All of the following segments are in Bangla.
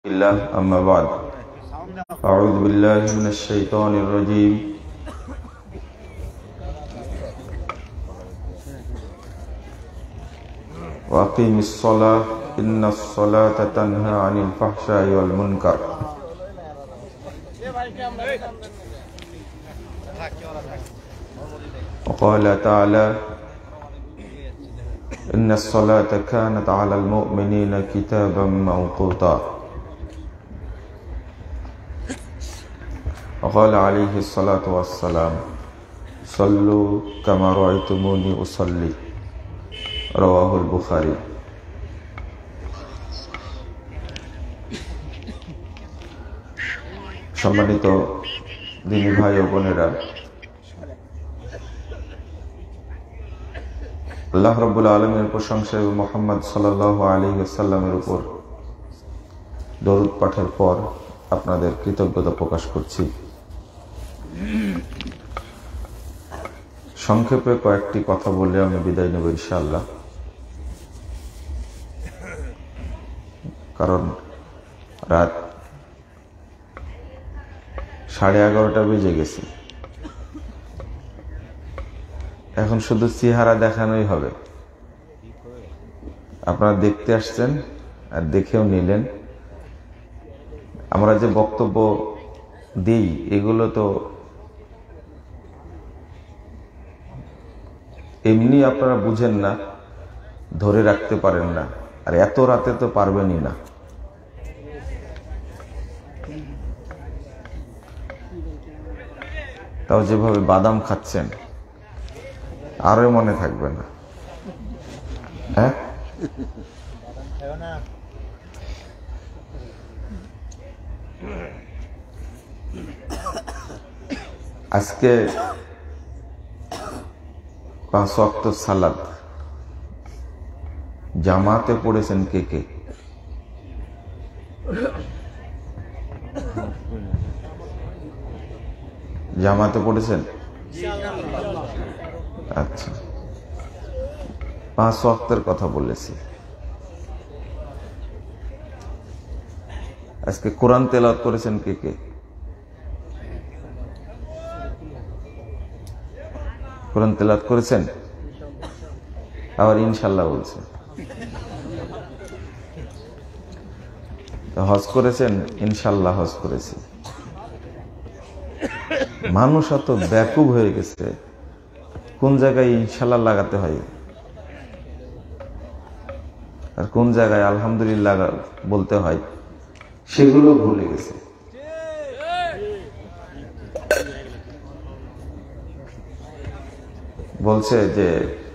الله أما بعد أعوذ بالله من الشيطان الرجيم وأقيم الصلاة إن الصلاة تنهى عن الفحشاء والمنكر وقال تعالى إن الصلاة كانت على المؤمنين كتابا موقوتا وقال عليه الصلاة والسلام صلوا كما رأيتموني أصلي رواه البخاري। সম্মানিত দিনী ভাই ও বোনেরা, আল্লাহ রাব্বুল আলামিনের প্রশংসা এবং মুহাম্মদ সাল্লাল্লাহু আলাইহি ওয়াসাল্লামের উপর দরুদ পাঠের পর আপনাদের কৃতজ্ঞতা প্রকাশ করছি। সংক্ষেপে কয়েকটি কথা বলে আমি বিদায় নেব ইনশাআল্লাহ, কারণ রাত 11:30 বেজে গেছে। এখন শুধু চেহারা দেখানোই হবে। আপনারা দেখতে আসছেন আর দেখেও নিলেন। আমরা যে বক্তব্য দিই এগুলো তো এমনি আপনারা বুঝেন না, ধরে রাখতে পারেন না, আর এত রাতে তো পারবেনই না। তাও যেভাবে বাদাম খাচ্ছেন আরো মনে থাকবে না। হ্যাঁ, আজকে 5 ওয়াক্ত সালাত জামাতে পড়েছেন কে কে? জামাতে পড়েছেন? আচ্ছা, 5 ওয়াক্তের কথা বলেছি। আজকে কোরআন তেলাওয়াত করেছেন কে কে? কোরআন তেলাওয়াত করেছেন? আবার ইনশাআল্লাহ বলছে। হজ করেছেন? ইনশাআল্লাহ হজ করেছি। মানুষ এত ব্যাকুব হয়ে গেছে, কোন জায়গায় ইনশাআল্লাহ লাগাতে হয় আর কোন জায়গায় আলহামদুলিল্লাহ বলতে হয় সেগুলো ভুলে গেছে। বলছে যে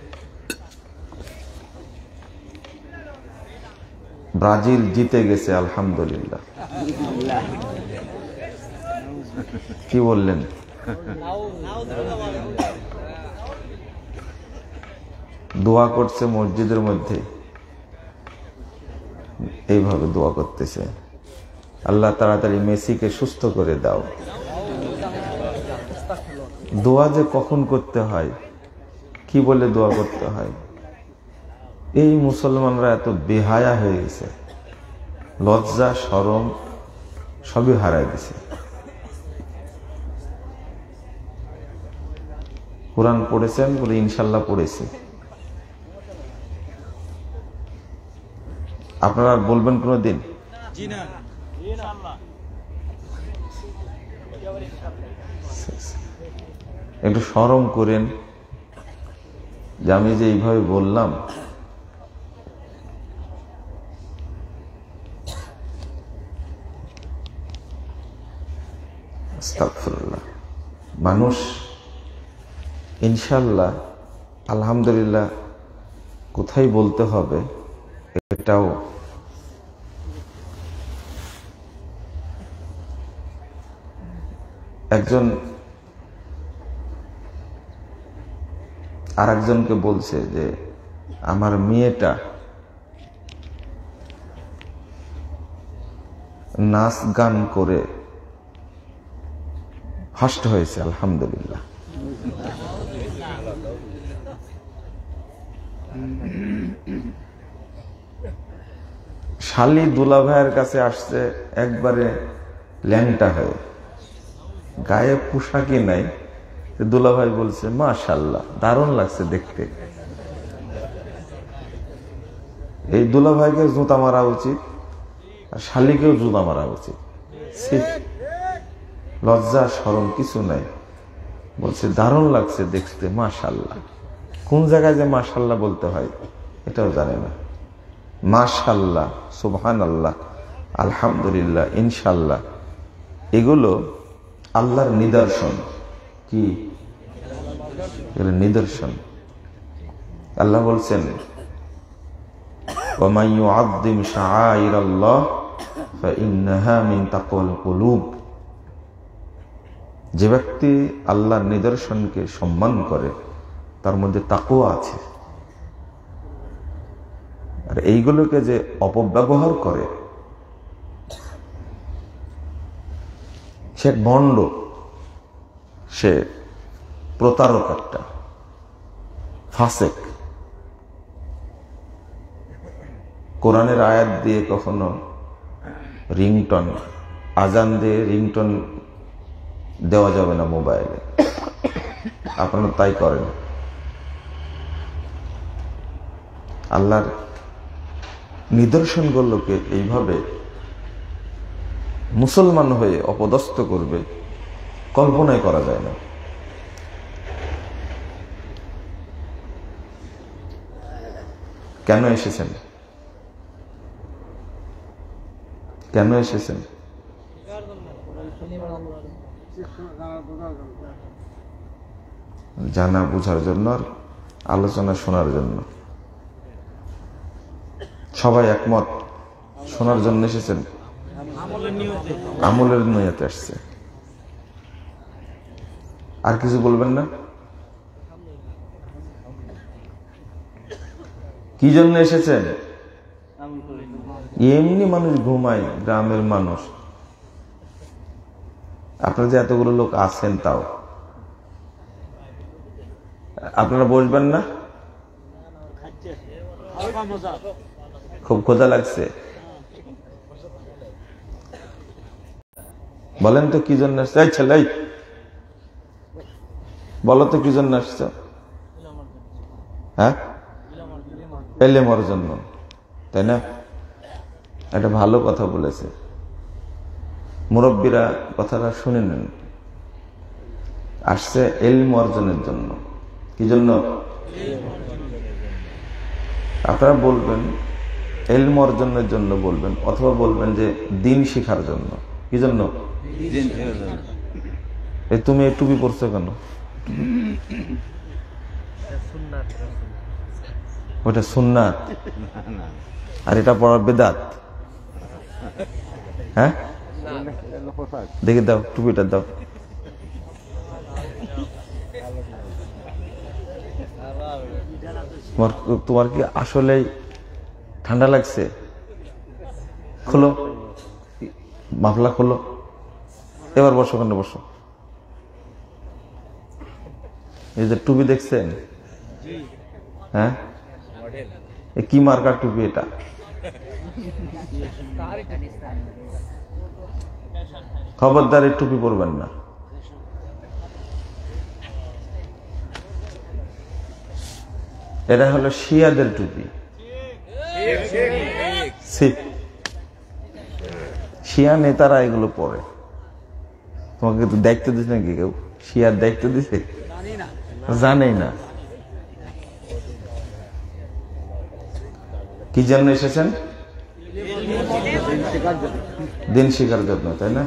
ব্রাজিল জিতে গেছে আলহামদুলিল্লাহ। কি বললেন? দোয়া করছে মসজিদের মধ্যে, এইভাবে দোয়া করতেছে, আল্লাহ তাড়াতাড়ি মেসিকে সুস্থ করে দাও। দোয়া যে কখন করতে হয়, কি বলে দোয়া করতে হয়, এই মুসলমানরা এত বেহায়া হয়ে গেছে, লজ্জা শরম সবই হারায় দিছে। কোরআন পড়েছেন বলে ইনশাআল্লাহ পড়েছি। আপনারা বলবেন কোনদিন? একটু শরম করেন যে আমি যে এইভাবে বললাম। আস্তাগফিরুল্লাহ। মানুষ ইনশাআল্লাহ আলহামদুলিল্লাহ কোথায় বলতে হবে এটাও একজন আর একজনকে বলছে যে আমার মেয়েটা নাচ গান করে ফার্স্ট হয়েছে আলহামদুলিল্লাহ। শালি দুলা ভাইয়ের কাছে আসছে একবারে ল্যাংটা হয়ে, গায়ে পোশাকই নাই। দুলা ভাই বলছে মাশাআল্লাহ, দারুণ লাগছে দেখতে। এই দুলা ভাইকে জুতা মারা উচিত, আর শালিকেও জুতা মারা উচিত। লজ্জা শরম কিছু নাই। বলছে দারুণ লাগছে দেখতে, মাশাআল্লাহ। কোন জায়গায় যে মাশাআল্লাহ বলতে হয় এটাও জানে না। মাশাআল্লাহ, সুবহানাল্লাহ, আলহামদুলিল্লাহ, ইনশাআল্লাহ, এগুলো আল্লাহর নিদর্শন। কি নিদর্শন? আল্লাহ বলছেন ওয়া মান ইউআযযিম শাআইরাল্লাহ ফাইন্নাহা মিন তাকওয়াল কুলুব। যে ব্যক্তি আল্লাহর নিদর্শনকে সম্মান করে তার মধ্যে তাকওয়া আছে। আর এইগুলোকে যে অপব্যবহার করে সে ভণ্ড, সে প্রতারক, একটা ফাসেক। কোরআনের আয়াত দিয়ে কখনো রিংটন, আজান দিয়ে রিংটন দেওয়া যাবে না মোবাইলে। আপনারা তাই করেন। আল্লাহর নিদর্শনগুলোকে এইভাবে মুসলমান হয়ে অপদস্থ করবে, কল্পনাই করা যায় না। কেন এসেছেন? কেন এসেছেন? জানা বোঝার জন্য আর আলোচনা শোনার জন্য। সবাই একমত? শোনার জন্য এসেছেন? আমলের নিয়তে আসছে। আর কিছু বলবেন না? কি জন্য এসেছেন? এমনি মানুষ ঘুমায়, গ্রামের মানুষ। আপনারা যে এতগুলো লোক আছেন, তাও আপনারা বসবেন না? খুব ক্ষুধা লাগছে? বলেন তো কি জন্য আসছে? ছেলে বলো তো কি জন্য আসছ? হ্যাঁ, এলেমের জন্য, তাই না? একটা ভালো কথা বলেছে মুরব্বীরা, কথাটা শুনে নেন। আসছে ইলম অর্জনের জন্য। কি জন্য? আপনারা বলবেন ইলম অর্জনের জন্য বলবেন, অথবা বলবেন যে দিন শিখার জন্য। কি জন্য? তুমি এই টুপি পরছো কেন? ওটা সুন্নাত, আর এটা পড়ার বেদাত। হ্যাঁ, দেখে দাও, টুপিটা দাও। তোমার কি আসলেই ঠান্ডা লাগছে? খোলো, মাফলা খোলো। এবার বসো, কেন বসো। এই যে টুপি দেখছেন, হ্যাঁ, কি মার্কার টুপি এটা? খবরদার এই টুপি পরবেন না। এটা হলো শিয়াদের টুপি। শিয়া নেতারা এগুলো পরে। তোমাকে তো দেখতে দিচ্ছে নাকি কেউ? শিয়ার দেখতে দিছে? জানেই না। কি জন্য এসেছেন? দিন শিখার জন্য, তাই না?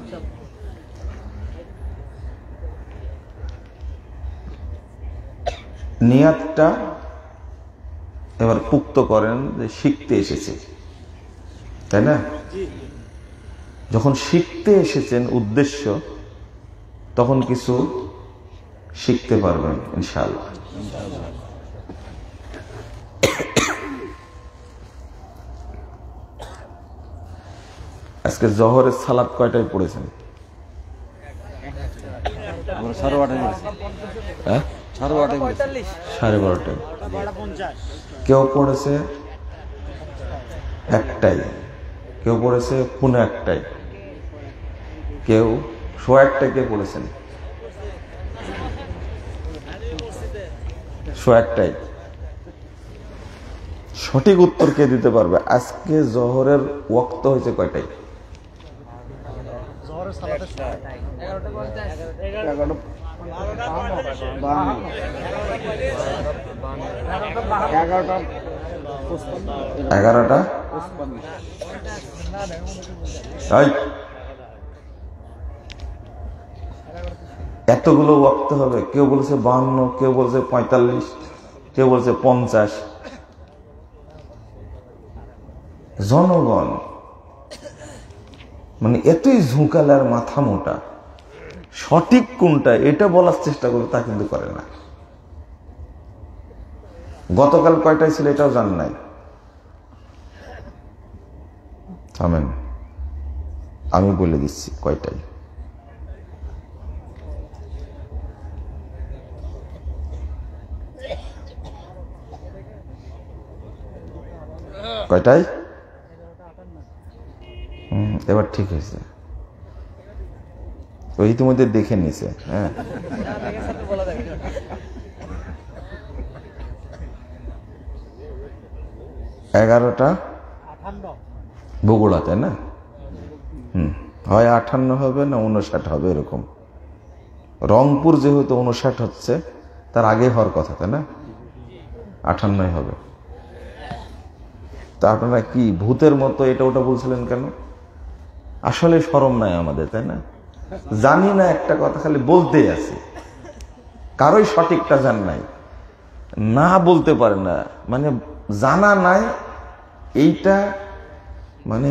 নিয়াতটা এবার পুক্ত করেন যে শিখতে এসেছে, তাই না? যখন শিখতে এসেছেন উদ্দেশ্য, তখন কিছু শিখতে পারবেন ইনশাআল্লাহ। আজকে জহরের সালাত কয়টায় পড়েছেন? 12:30। কেউ পড়েছে একটাই, কেউ পড়েছে 1:15, কেউ 1:15 কে পড়েছেন 1:15। সঠিক উত্তর কে দিতে পারবে? আজকে জোহরের ওয়াক্ত হয়েছে কয়টায়? এগারোটা। এতগুলো ওয়াক্ত হবে? কেউ বলছে 52, কেউ বলছে 45, কেউ বলছে 50। জনগণ মানে এতই ঝুঁকালার মাথা মোটা, সঠিক কোনটা এটা বলার চেষ্টা করে তা কিন্তু করে না। গতকাল কয়টায় ছিল এটাও জান নাই। থামেন, আমি বলে দিচ্ছি কয়টায়। কয়টায়? এবার ঠিক হয়েছে, ওই ইতিমধ্যে দেখে নিছে। হ্যাঁ, 11টা বগুড়া, তাই না? হয় 58 হবে না 59 হবে, এরকম। রংপুর যেহেতু 59 হচ্ছে, তার আগে হওয়ার কথা, তাই না? 58 হবে। তা আপনারা কি ভূতের মতো এটা ওটা বলছিলেন কেন? আসলে শরম নাই আমাদের, তাই না? জানি না একটা কথা খালি বলতেই আছে, কারোই সঠিকটা জান নাই, না বলতে পারে না, মানে জানা নাই এইটা, মানে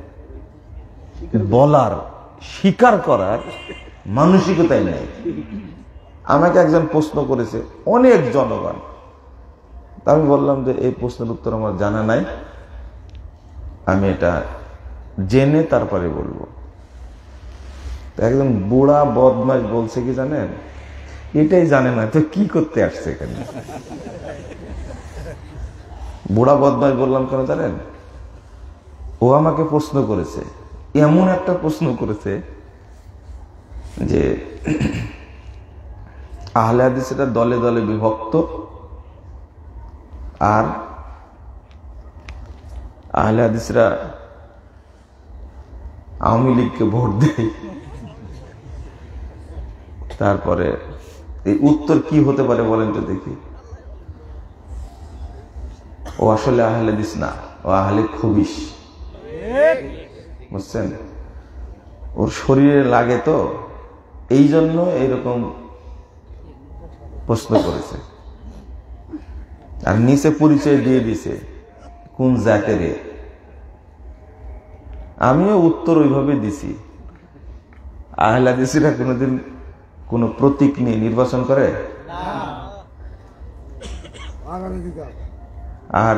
বলার স্বীকার করার মানসিকতাই নাই। আমাকে একজন প্রশ্ন করেছে, অনেক জনগণ, আমি বললাম যে এই প্রশ্নের উত্তর আমার জানা নাই, আমি এটা জেনে তারপরে বলবো। একজন বুড়া বদমাশ বলছে কি জানেন, এটাই জানে না তো কি করতে আসছে এখানে। বুড়া বদমাশ বললাম কেন জানেন? ও আমাকে প্রশ্ন করেছে, এমন একটা প্রশ্ন করেছে যে আহলে হাদিসরা দলে দলে বিভক্ত, আর আহলে হাদিসরা আওয়ামী লীগকে ভোট দেয়। তারপরে এই উত্তর কি হতে পারে বলেন তো দেখি? ও আসলে আহলে হাদিস না, ও আহলে খবিশ, বুঝছেন? ওর শরীরে লাগে তো, এই জন্য এইরকম প্রশ্ন করেছে, আর নিচে পরিচয় দিয়ে দিছে কোন জাতের। আমিও উত্তর ওইভাবে দিছি। আহলে হাদিসরা কোনোদিন কোন প্রতীক নিয়ে নির্বাচন করে? আর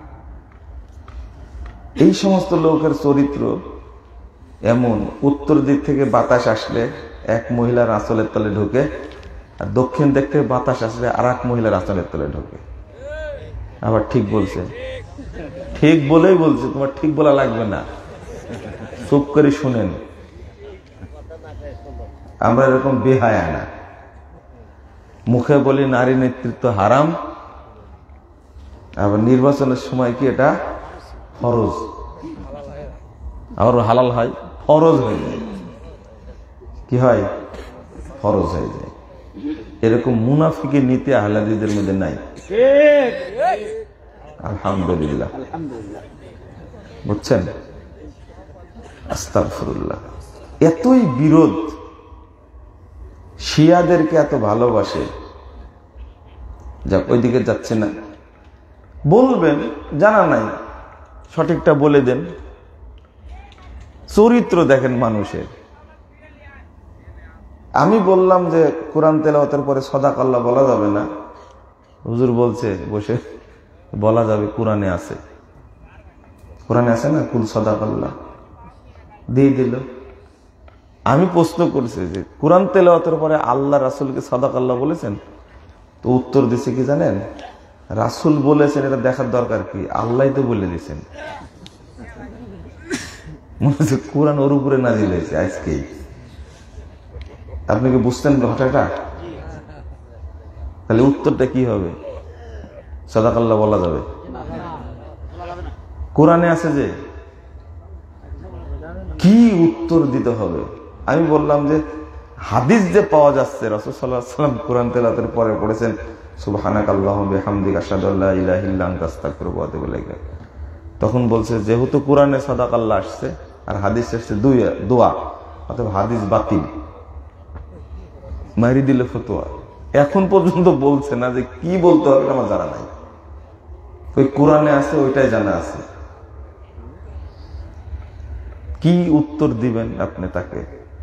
এই সমস্ত লোকের চরিত্র এমন, উত্তর দিক থেকে বাতাস আসলে এক মহিলার আঁচলের তলে ঢোকে, আর দক্ষিণ দিক থেকে বাতাস আসলে আর এক মহিলার আঁচলের তলে ঢোকে। আবার ঠিক বলছে, ঠিক বলেই বলছে, তোমার ঠিক বলা লাগবে না, চুপ করে শুনেন। আমরা এরকম বেহায়া না, মুখে বলি নারী নেতৃত্ব হারাম, আবার নির্বাচনের সময় কি এটা ফরজ, আবার হালাল হয়, ফরজ হয়ে যায়। কি হয়? ফরজ হয়ে যায়। এরকম মুনাফিকের নীতি আহলে হাদিসদের মধ্যে নাই। আলহামদুলিল্লাহ, বুঝছেন? আস্তাগফিরুল্লাহ। এতই বিরোধ, শিয়াদেরকে এত ভালোবাসে, যাক ওইদিকে যাচ্ছে না। বলবেন জানা নাই, সঠিকটা বলে দেন। চরিত্র দেখেন মানুষের। আমি বললাম যে কোরআন তেলাওয়াতের পরে সাদাকাল্লাহ বলা যাবে না, হুজুর বলছে বসে বলা যাবে, কোরআনে আছে, কোরআনে আছে না, কুল সাদাকাল্লাহ, দিয়ে দিল। আমি প্রশ্ন করছি যে কোরআন তেলাওয়াতের পরে আল্লাহ রাসূলকে সাদাকাল্লাহ বলেছেন? তো উত্তর দিছে কি জানেন? রাসূল বলেছেন, এটা দেখার দরকার কি, আল্লাহ তো বলে দিয়েছেন। মনে হচ্ছে কোরআন ওর উপরে নাজিল হয়েছে আজকেই। আপনি কি বুঝতেন ঘটনাটা? তাহলে উত্তরটা কি হবে? সাদাকাল্লাহ বলা যাবে? কোরআনে আছে যে কি উত্তর দিতে হবে। আমি বললাম যে হাদিস যে পাওয়া যাচ্ছে, রাসূল সাল্লাল্লাহু আলাইহি ওয়াসাল্লাম কোরআন তেলাওয়াতের পরে পড়েছেন সুবহানাকাল্লাহুম্মা বিহামদিকা আশহাদু আল্লা ইলাহা ইল্লা আনতা আস্তাগফিরুকা ওয়া আতুবু ইলাইক। তখন বলছে যেহেতু কোরআনে সাদাকাল্লাহ আসছে আর হাদিস আসছে দোয়া, অথবা হাদিস বাতিল, মারি দিলে ফতোয়া। এখন পর্যন্ত বলছে না যে কি বলতে হবে আমার জানা নাই। ওই কোরআনে আছে ওইটাই জানা আছে। কি উত্তর দিবেন আপনি তাকে?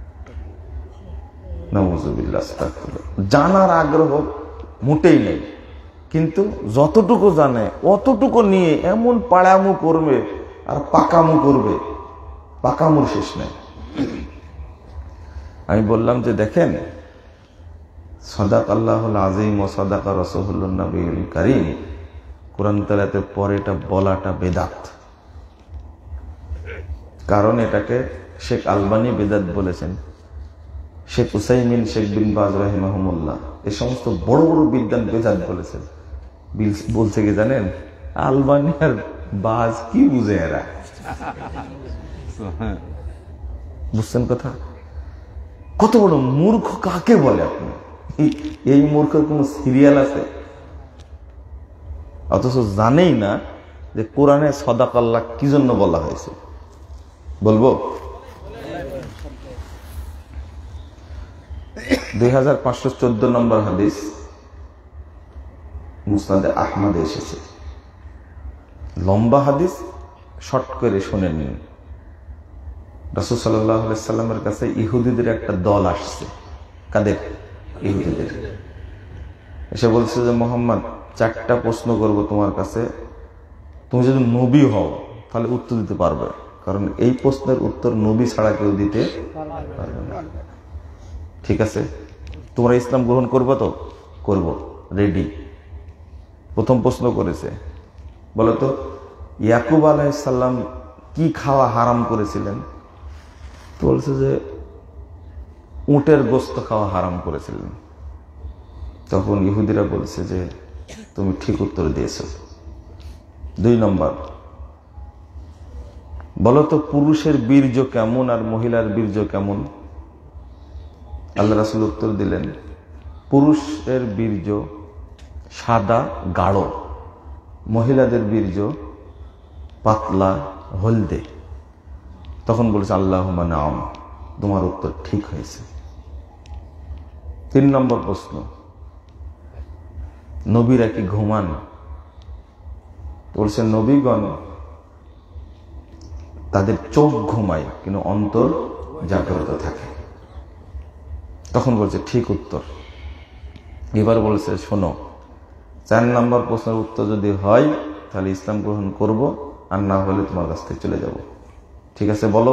নাউযুবিল্লাহ, আস্তাগফিরুল্লাহ। জানার আগ্রহ মোটেই নেই, কিন্তু যতটুকু জানে অতটুকু নিয়ে এমন পাড়ামু করবে আর পাকামু করবে, পাকামুর শেষ নেই। আমি বললাম যে দেখেন, সাদাকাল্লাহুল আযীম ওয়া সাদাকা রাসূলুন নবিয়্যুল কারীম, কোরআন তেলাওয়াতের পরে এটা বলাটা বেদাত। কারণ এটাকে শেখ আলবানী বেদাত বলেছেন, শেখ উসাইমিন, শেখ বিন বাজ রাহিমাহুমুল্লাহ, এই সমস্ত বড় বড় বিদ্বান বেদাত বলেছেন। বলছে কি জানেন? আলবানী আর বাজ কি বুঝে এরা? বুঝছেন কথা? কত বড় মূর্খ কাকে বলে আপনি? এই মূর্খের কোন সিরিয়াল আছে? অথচ জানেই না যে কোরআনে সাদাকাল্লাহ কি জন্য বলা হয়েছে। বলবো 2514 নম্বর হাদিস মুসনাদে আহমদে এসেছে। লম্বা হাদিস, শর্ট করে শুনে নিন। রাসূল সাল্লাল্লাহু আলাইহি সাল্লামের কাছে ইহুদিদের একটা দল আসছে। কাদের? ইহুদিদের। এসে বলছে যে মুহাম্মদ, 4টা প্রশ্ন করব তোমার কাছে, তুমি যদি নবী হও তাহলে উত্তর দিতে পারবে, কারণ এই প্রশ্নের উত্তর নবী ছাড়া কেউ দিতে পারবে না। ঠিক আছে? তোমরা ইসলাম গ্রহণ করবে তো? করব, রেডি। প্রথম প্রশ্ন করেছে, বলো তো ইয়াকুব আলাইহিস সালাম কি খাওয়া হারাম করেছিলেন? তো বলছে যে উটের গোশত খাওয়া হারাম করেছিলেন। তখন ইহুদিরা বলছে যে তুমি ঠিক উত্তর দিয়েছো। 2 নম্বর, বলো তো পুরুষের বীর্য কেমন আর মহিলার বীর্য কেমন? আল্লাহ রাসূল উত্তর দিলেন, পুরুষের বীর্য সাদা গাঢ়, মহিলাদের বীর্য পাতলা হলদে। তখন বলেছে আল্লাহুম্মা নাম, তোমার উত্তর ঠিক হয়েছে। 3 নম্বর প্রশ্ন, নবীরা কি ঘুমান? বলছে নবীগণ তাদের চোখ ঘুমায় কিন্তু অন্তর জাগ্রত থাকে। তখন বলছে ঠিক উত্তর। এবার বলছে শোনো, 4 নম্বর প্রশ্নের উত্তর যদি হয় তাহলে ইসলাম গ্রহণ করব, আর না হলে তোমার কাছ থেকে চলে যাব। ঠিক আছে, বলো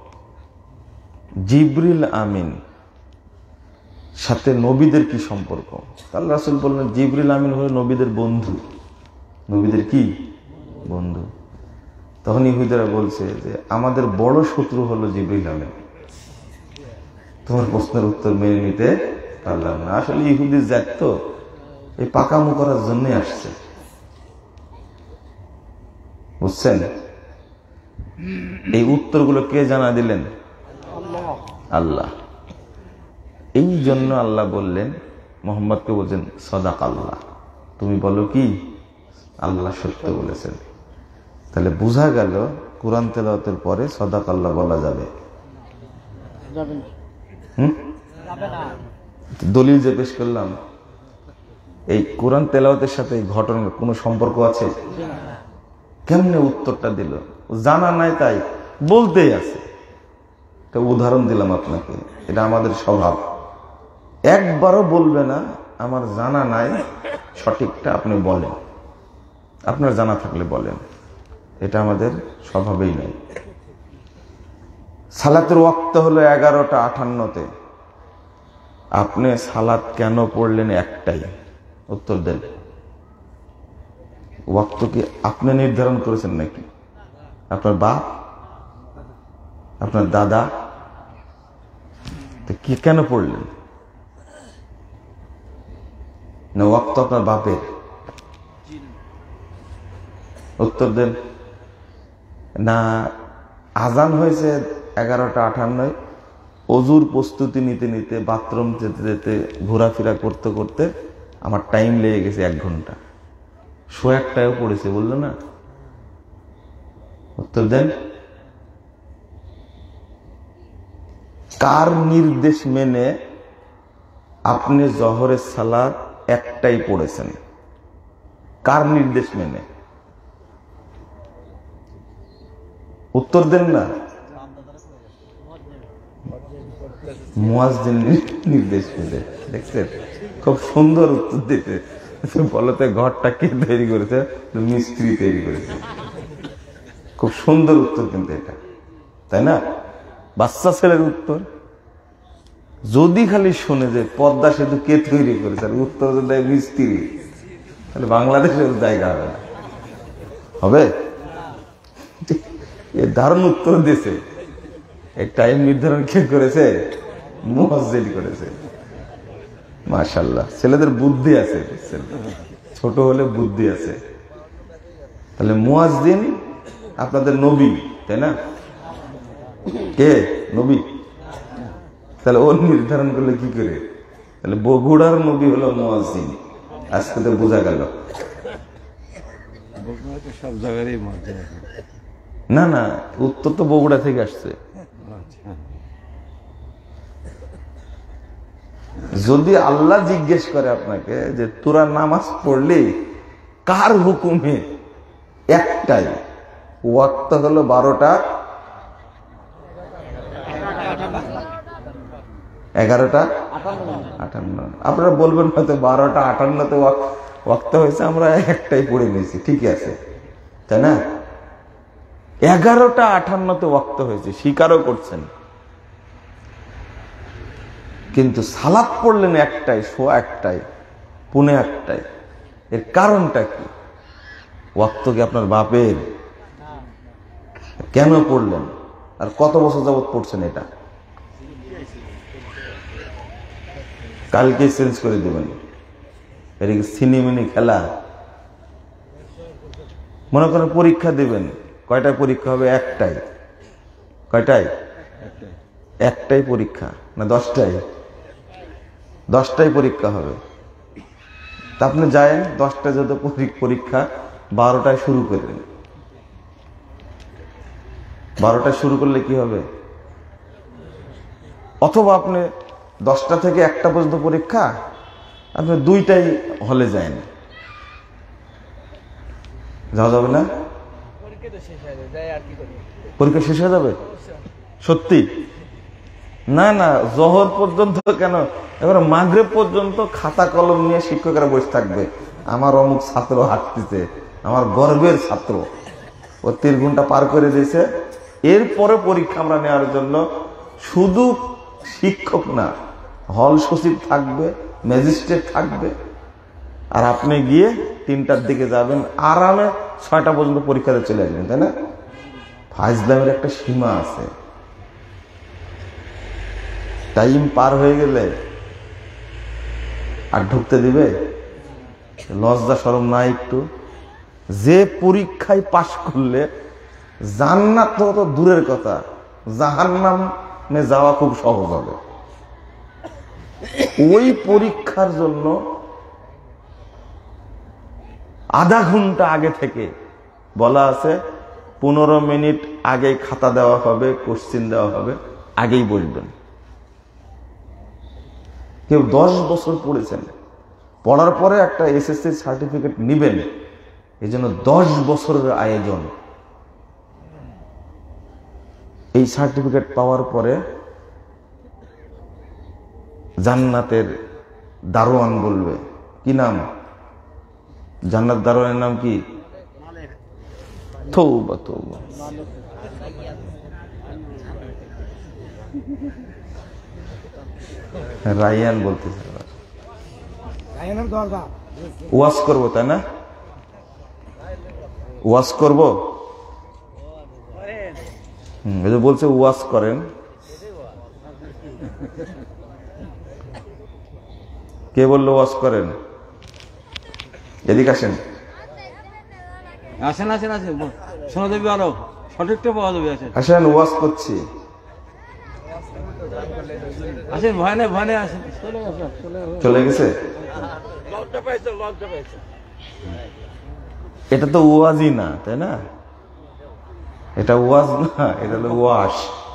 জিবরিল আমিন সাথে নবীদের কি সম্পর্ক? আল্লাহ রাসূল বললেন জিবরিল আমিন হলো নবীদের বন্ধু। নবীদের কি বন্ধু? তখন ইহুদিরা বলছে যে আমাদের বড় শত্রু হলো জিবরিল আমিন, তোমার প্রশ্নের উত্তর মেনে নিতে পারলাম না। আসলে ইহুদির জাত তো এই পাকামো করার জন্যই আসছে, বুঝছেন? এই উত্তরগুলো কে জানা দিলেন? আল্লাহ। এই জন্য আল্লাহ বললেন, মুহাম্মদকে বলছেন সাদাকাল্লাহ, তুমি বলো কি আল্লাহ সত্য বলেছেন। তাহলে বোঝা গেল কোরআন তেলাওয়াতের পরে সাদাকাল্লাহ বলা যাবে। দলিল যে পেশ করলাম, এই কোরআন তেলাওয়াতের সাথে এই ঘটনার কোনো সম্পর্ক আছে? কেমনে উত্তরটা দিল? জানা নাই তাই বলতেই আছে। একটা উদাহরণ দিলাম আপনাকে, এটা আমাদের স্বভাব। একবারও বলবে না আমার জানা নাই, সঠিকটা আপনি বলেন, আপনার জানা থাকলে বলেন। এটা আমাদের স্বভাবেই নাই। সালাতের ওয়াক্ত হলো 11:58। আপনি সালাত কেন পড়লেন একটাই? উত্তর দেন। ওয়াক্ত কি আপনি নির্ধারণ করেছেন নাকি আপনার বাপ? আপনার দাদা? তো কি কেন পড়লেন? না ওয়াক্ত আপনার বাপের? উত্তর দেন। না আজান হয়েছে 11:58, অজুর প্রস্তুতি নিতে নিতে, বাথরুম যেতে যেতে, ঘোরাফেরা করতে করতে আমার টাইম লেগে গেছে 1 ঘন্টা, 1:01 পড়েছে বললো না? উত্তর দেন। কার নির্দেশ মেনে আপনি জহরের সালাত 1টায় পড়েছেন? কার নির্দেশ মেনে? উত্তর দেন না। মুয়াজ্জিন নির্দেশ মেনে। দেখছেন খুব সুন্দর উত্তর দিতে। বলতে ঘরটা কে তৈরি করেছে? মিস্ত্রি তৈরি করেছে। খুব সুন্দর উত্তর কিন্তু এটা, তাই না? বাচ্চা ছেলের উত্তর। যদি খালি শুনে যে পদ্মা সেতু কে তৈরি করেছে, আর উত্তর দেয় মিস্ত্রি, তাহলে বাংলাদেশের জায়গা হবে না। হবে? এ দারুণ উত্তর দিয়েছে। এই টাইম নির্ধারণ কে করেছে? মুয়াজ্জিন করেছে। মাশাআল্লাহ, ছেলেদের বুদ্ধি আছে, ছোট হলে বুদ্ধি আছে। তাহলে মুয়াজ্জিন আপনাদের নবী, তাই না? কে নবী? তাহলে ওর নির্ধারণ করলে কি করে? তাহলে বগুড়ার নবী হলো মুয়াজ্জিন। আজকে তো বোঝা গেল। সব জায়গায় না না, উত্তর তো বগুড়া থেকে আসছে। যদি আল্লাহ জিজ্ঞেস করে আপনাকে যে তোরা নামাজ পড়লি কার হুকুমে, 1টাই, ওয়াক্ত হলো 11:58। আপনারা বলবেন হয়তো 12:58 ওয়াক্ত হয়েছে, আমরা 1টাই পড়ে নিয়েছি, ঠিকই আছে, তাই না? 11:58 ওয়াক্ত হয়েছে, স্বীকারও করছেন, কিন্তু সালাত পড়লেন 1টায়, 1:15, 1:45। এর কারণটা কি? ওয়াক্ত কি আপনার বাপের? কেন পড়লেন? আর কত বছর যাবত পড়ছেন এটা? কালকে চেঞ্জ করে দেবেন। এটা কি সিনেমিনি খেলা? মনে করেন পরীক্ষা দেবেন, কয়টায় পরীক্ষা হবে? 1টায়। কয়টায়? 1টায় পরীক্ষা না 10টায়? 10টায় পরীক্ষা হবে। তা আপনি যায়েন 10টায় যত পরীক্ষা, 12টায় শুরু করবেন। 12টায় শুরু করলে কি হবে? অথবা আপনি 10টা থেকে 1টা পর্যন্ত পরীক্ষা, আপনি 2টায় হলে যান, যাওয়া যাবে না? পরীক্ষা শেষ হয়ে যাবে? সত্যি? না না, জোহর পর্যন্ত কেন, এবার মাগরিব পর্যন্ত খাতা কলম নিয়ে শিক্ষকেরা বসে থাকবে। আমার অমুক ছাত্র হাঁটতেছে, আমার গর্বের ছাত্র, ও 3 ঘন্টা পার করে দিয়েছে। এরপরে পরীক্ষা আমরা নেওয়ার জন্য শুধু শিক্ষক না, হল সচিব থাকবে, ম্যাজিস্ট্রেট থাকবে, আর আপনি গিয়ে 3টার দিকে যাবেন, আরামে 6টা পর্যন্ত পরীক্ষাতে চলে আসবেন, তাই না? ফাজলামের একটা সীমা আছে। টাইম পার হয়ে গেলে আর ঢুকতে দিবে? লজ্জা শরম নাই একটু? যে পরীক্ষায় পাশ করলে জান্নাত তো দূরের কথা, জাহান্নামে যাওয়া খুব সহজ হবে, ওই পরীক্ষার জন্য আধা ঘন্টা আগে থেকে বলা আছে 15 মিনিট আগে খাতা দেওয়া হবে, কোশ্চেন দেওয়া হবে, আগেই বসবেন। কেউ 10 বছর পড়েছেন, পড়ার পরে একটা এসএসসি সার্টিফিকেট নিবেন, এই জন্য 10 বছরের আয়োজন। এই সার্টিফিকেট পাওয়ার পরে জান্নাতের দারোয়ান বলবে, কি নাম? জান্নাত দারোয়ানের নাম কি? তৌবা তৌবা, রায়ান বলতেছে। ওয়াজ করবো, তাই না? ওয়াজ করবো। এই যে বলছে ওয়াজ করেন, কে বললো ওয়াজ করেন? এদিকে আসেন। আসেন আসেন আসেন, শোনা যাবে, আরো সঠিকটা পাওয়া যাবে। আসেন আসেন, ওয়াজ করছি। আসেন, ভয় নেই ভয় নেই, আসেন। চলে গেছে। এটা তো ওয়াজই না, তাই না? এটা ওয়াজ না, এটা হলো ওয়াশ।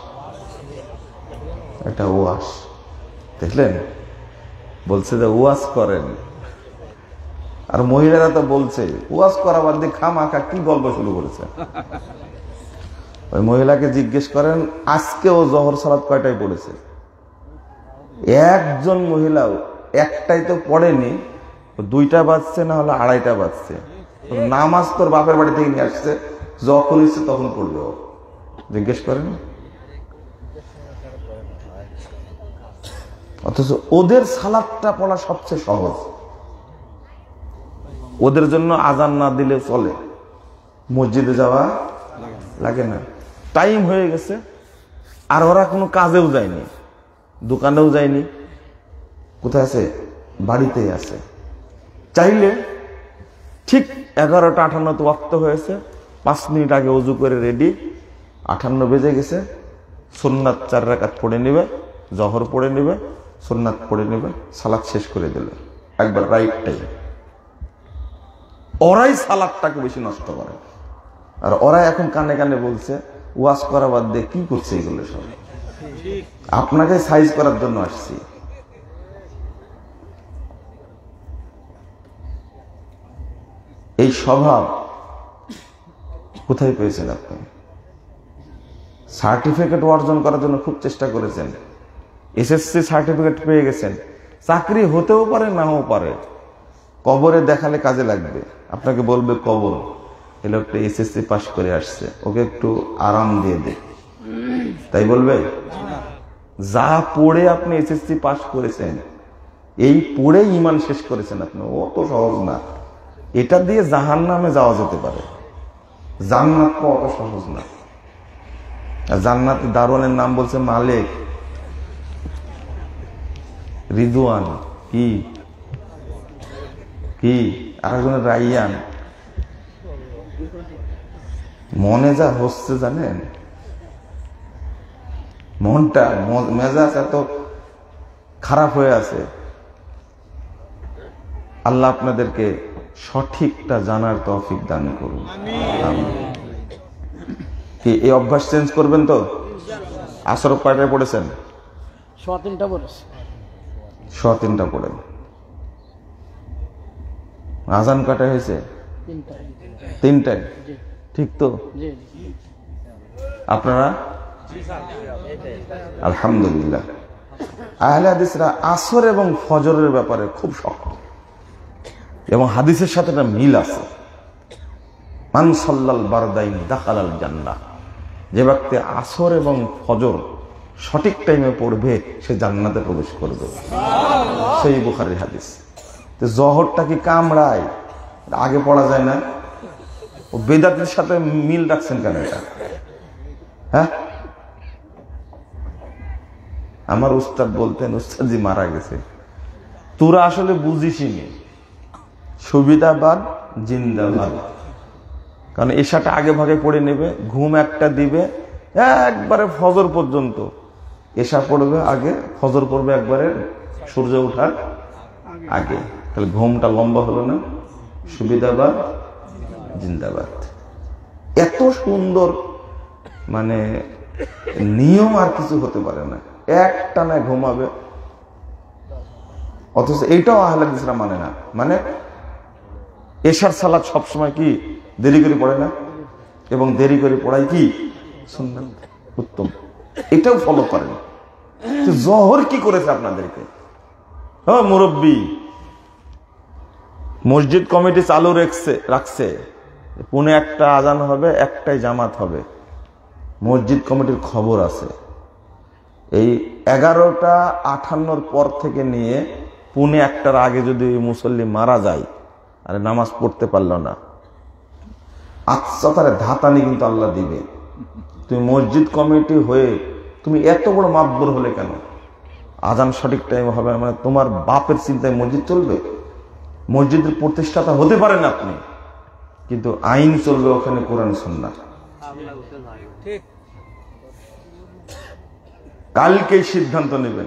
এটা ওয়াশ, দেখলেন? বলছে যে ওয়াজ করেন, আর মহিলারা তো বলছে ওয়াজ করা বাদ দিয়ে খামাখা কি গল্প শুরু করেছে। ওই মহিলাকে জিজ্ঞেস করেন আজকে ও জহর সালাত কয়টায় পড়েছে? একজন মহিলাও একটাই তো পড়েনি, 2টা বাজছে না হলে 2:30টা বাজছে। নামাজ তোর বাপের বাড়ি থেকে নিয়ে আসছে, যখন ইচ্ছে তখন পড়বে। ও জিজ্ঞেস করেন। অথচ ওদের সালাতটা পড়া সবচেয়ে সহজ। ওদের জন্য আজান না দিলে চলে, মসজিদে যাওয়া লাগে না, টাইম হয়ে গেছে। আর ওরা কোনো কাজেও যায়নি, দোকানেও যায়নি, কোথায় আছে? বাড়িতেই আছে। চাইলে ঠিক 11:58 ওয়াক্ত হয়েছে, 5 মিনিট আগে ওযু করে রেডি, 58 বেজে গেছে, সুন্নাত 4 রাকাত পড়ে নেবে, জহর পড়ে নেবে, সুন্নাত পড়ে নেবে, সালাত শেষ করে দিল একবার, রাইট টাইম। ওরাই সালাতটাকে বেশি নষ্ট করে, আর ওরা এখন কানে কানে বলছে ওয়াজ করা বাদ দিয়ে কি করছে এগুলো সব। আপনাকে সাইজ করার জন্য আসছি। এই স্বভাব কোথায় পেয়েছেন আপনি? সার্টিফিকেট অর্জন করার জন্য খুব চেষ্টা করেছেন, এসএসসি সার্টিফিকেট পেয়ে গেছেন, চাকরি হতেও পারে নাও পারে, কবরে দেখালে কাজে লাগবে। আপনাকে বলবে কবর, এই লোকটা এসএসসি পাস করে আসছে, ওকে একটু আরাম দিয়ে দে, তাই বলবে? যা পড়ে আপনি এসএসসি পাস করেছেন, এই পড়ে ঈমান শেষ করেছেন আপনি, ও তো সহজ না। এটা দিয়ে জাহান্নামে যাওয়া যেতে পারে, জান্নাত পাওয়া অত সহজ না। জান্নাতে দারোয়ানের নাম বলছে মালিক, রিদওয়ান, কি কি আরেকজনের রাইয়ান। মনে যা হচ্ছে জানেন, মনটা মেজাজ এত খারাপ হয়ে আছে। আল্লাহ আপনাদেরকে সঠিকটা জানার তৌফিক দান করুন। কি এই অভ্যাস চেঞ্জ করবেন তো? আসর কয়টায় পড়েছেন? 3:15 পড়েছে। 3:15 পড়েন। আজান কয়টায় হয়েছে? 3টায়। ঠিক তো? আপনারা? আলহামদুলিল্লাহ। আহলে হাদিসরা আসর এবং ফজরের ব্যাপারে খুব শক্ত, এবং হাদিসের সাথে একটা মিল আছে। মান সাল্লাল বারদাইন দাখালাল জান্নাহ, যে ব্যক্তি আসর এবং ফজর সঠিক টাইমে পড়বে সে জান্নাতে প্রবেশ করবে। সেই বুখারীর হাদিস। তো জহরটা কি কামড়ায়? আগে পড়া যায় না? ও বেদাতের সাথে মিল রাখছেন কেন এটা? হ্যাঁ, আমার উস্তাদ বলতেন, উস্তাদজি মারা গেছে, তোরা আসলে বুঝিসনি, সুবিধাবাদ জিন্দাবাদ। কারণ এশাটা আগে ভাগে পড়ে নেবে, ঘুম একটা দিবে একবারে ফজর পর্যন্ত, এশা পড়বে আগে, ফজর পড়বে একবারে সূর্য ওঠার আগে, তাহলে ঘুমটা লম্বা হলো না? সুবিধাবাদ জিন্দাবাদ। এত সুন্দর মানে নিয়ম আর কিছু হতে পারে না, একটানা ঘুমাবে। অথচ এইটাও আহলে হাদিসরা মানে না, মানে এশার সালাত সবসময় কি দেরি করে পড়ে না, এবং দেরি করে পড়াই কি সুন্নাত, উত্তম, এটাও ফলো করেন। জহর কি করেছে আপনাদেরকে? মুরব্বী মসজিদ কমিটি চালু রাখছে, পুনে একটা আজান হবে, একটাই জামাত হবে, মসজিদ কমিটির খবর আছে। এই 11:58 পর থেকে নিয়ে পুনে 1টার আগে যদি মুসল্লি মারা যায় আর নামাজ পড়তে পারল না, আচ্ছা তারে ধাতানি কিন্তু আল্লাহ দিবে। তুমি মসজিদ কমিটি হয়ে তুমি এত বড় মাতবর হলে কেন? আজান সঠিক টাইম হবে না মানে তোমার বাপের চিন্তায় মসজিদ চলবে? মসজিদের প্রতিষ্ঠাতা হতে পারেন আপনি, কিন্তু আইন চলবে ওখানে কোরআন সুন্নাহ। কালকেই সিদ্ধান্ত নেবেন,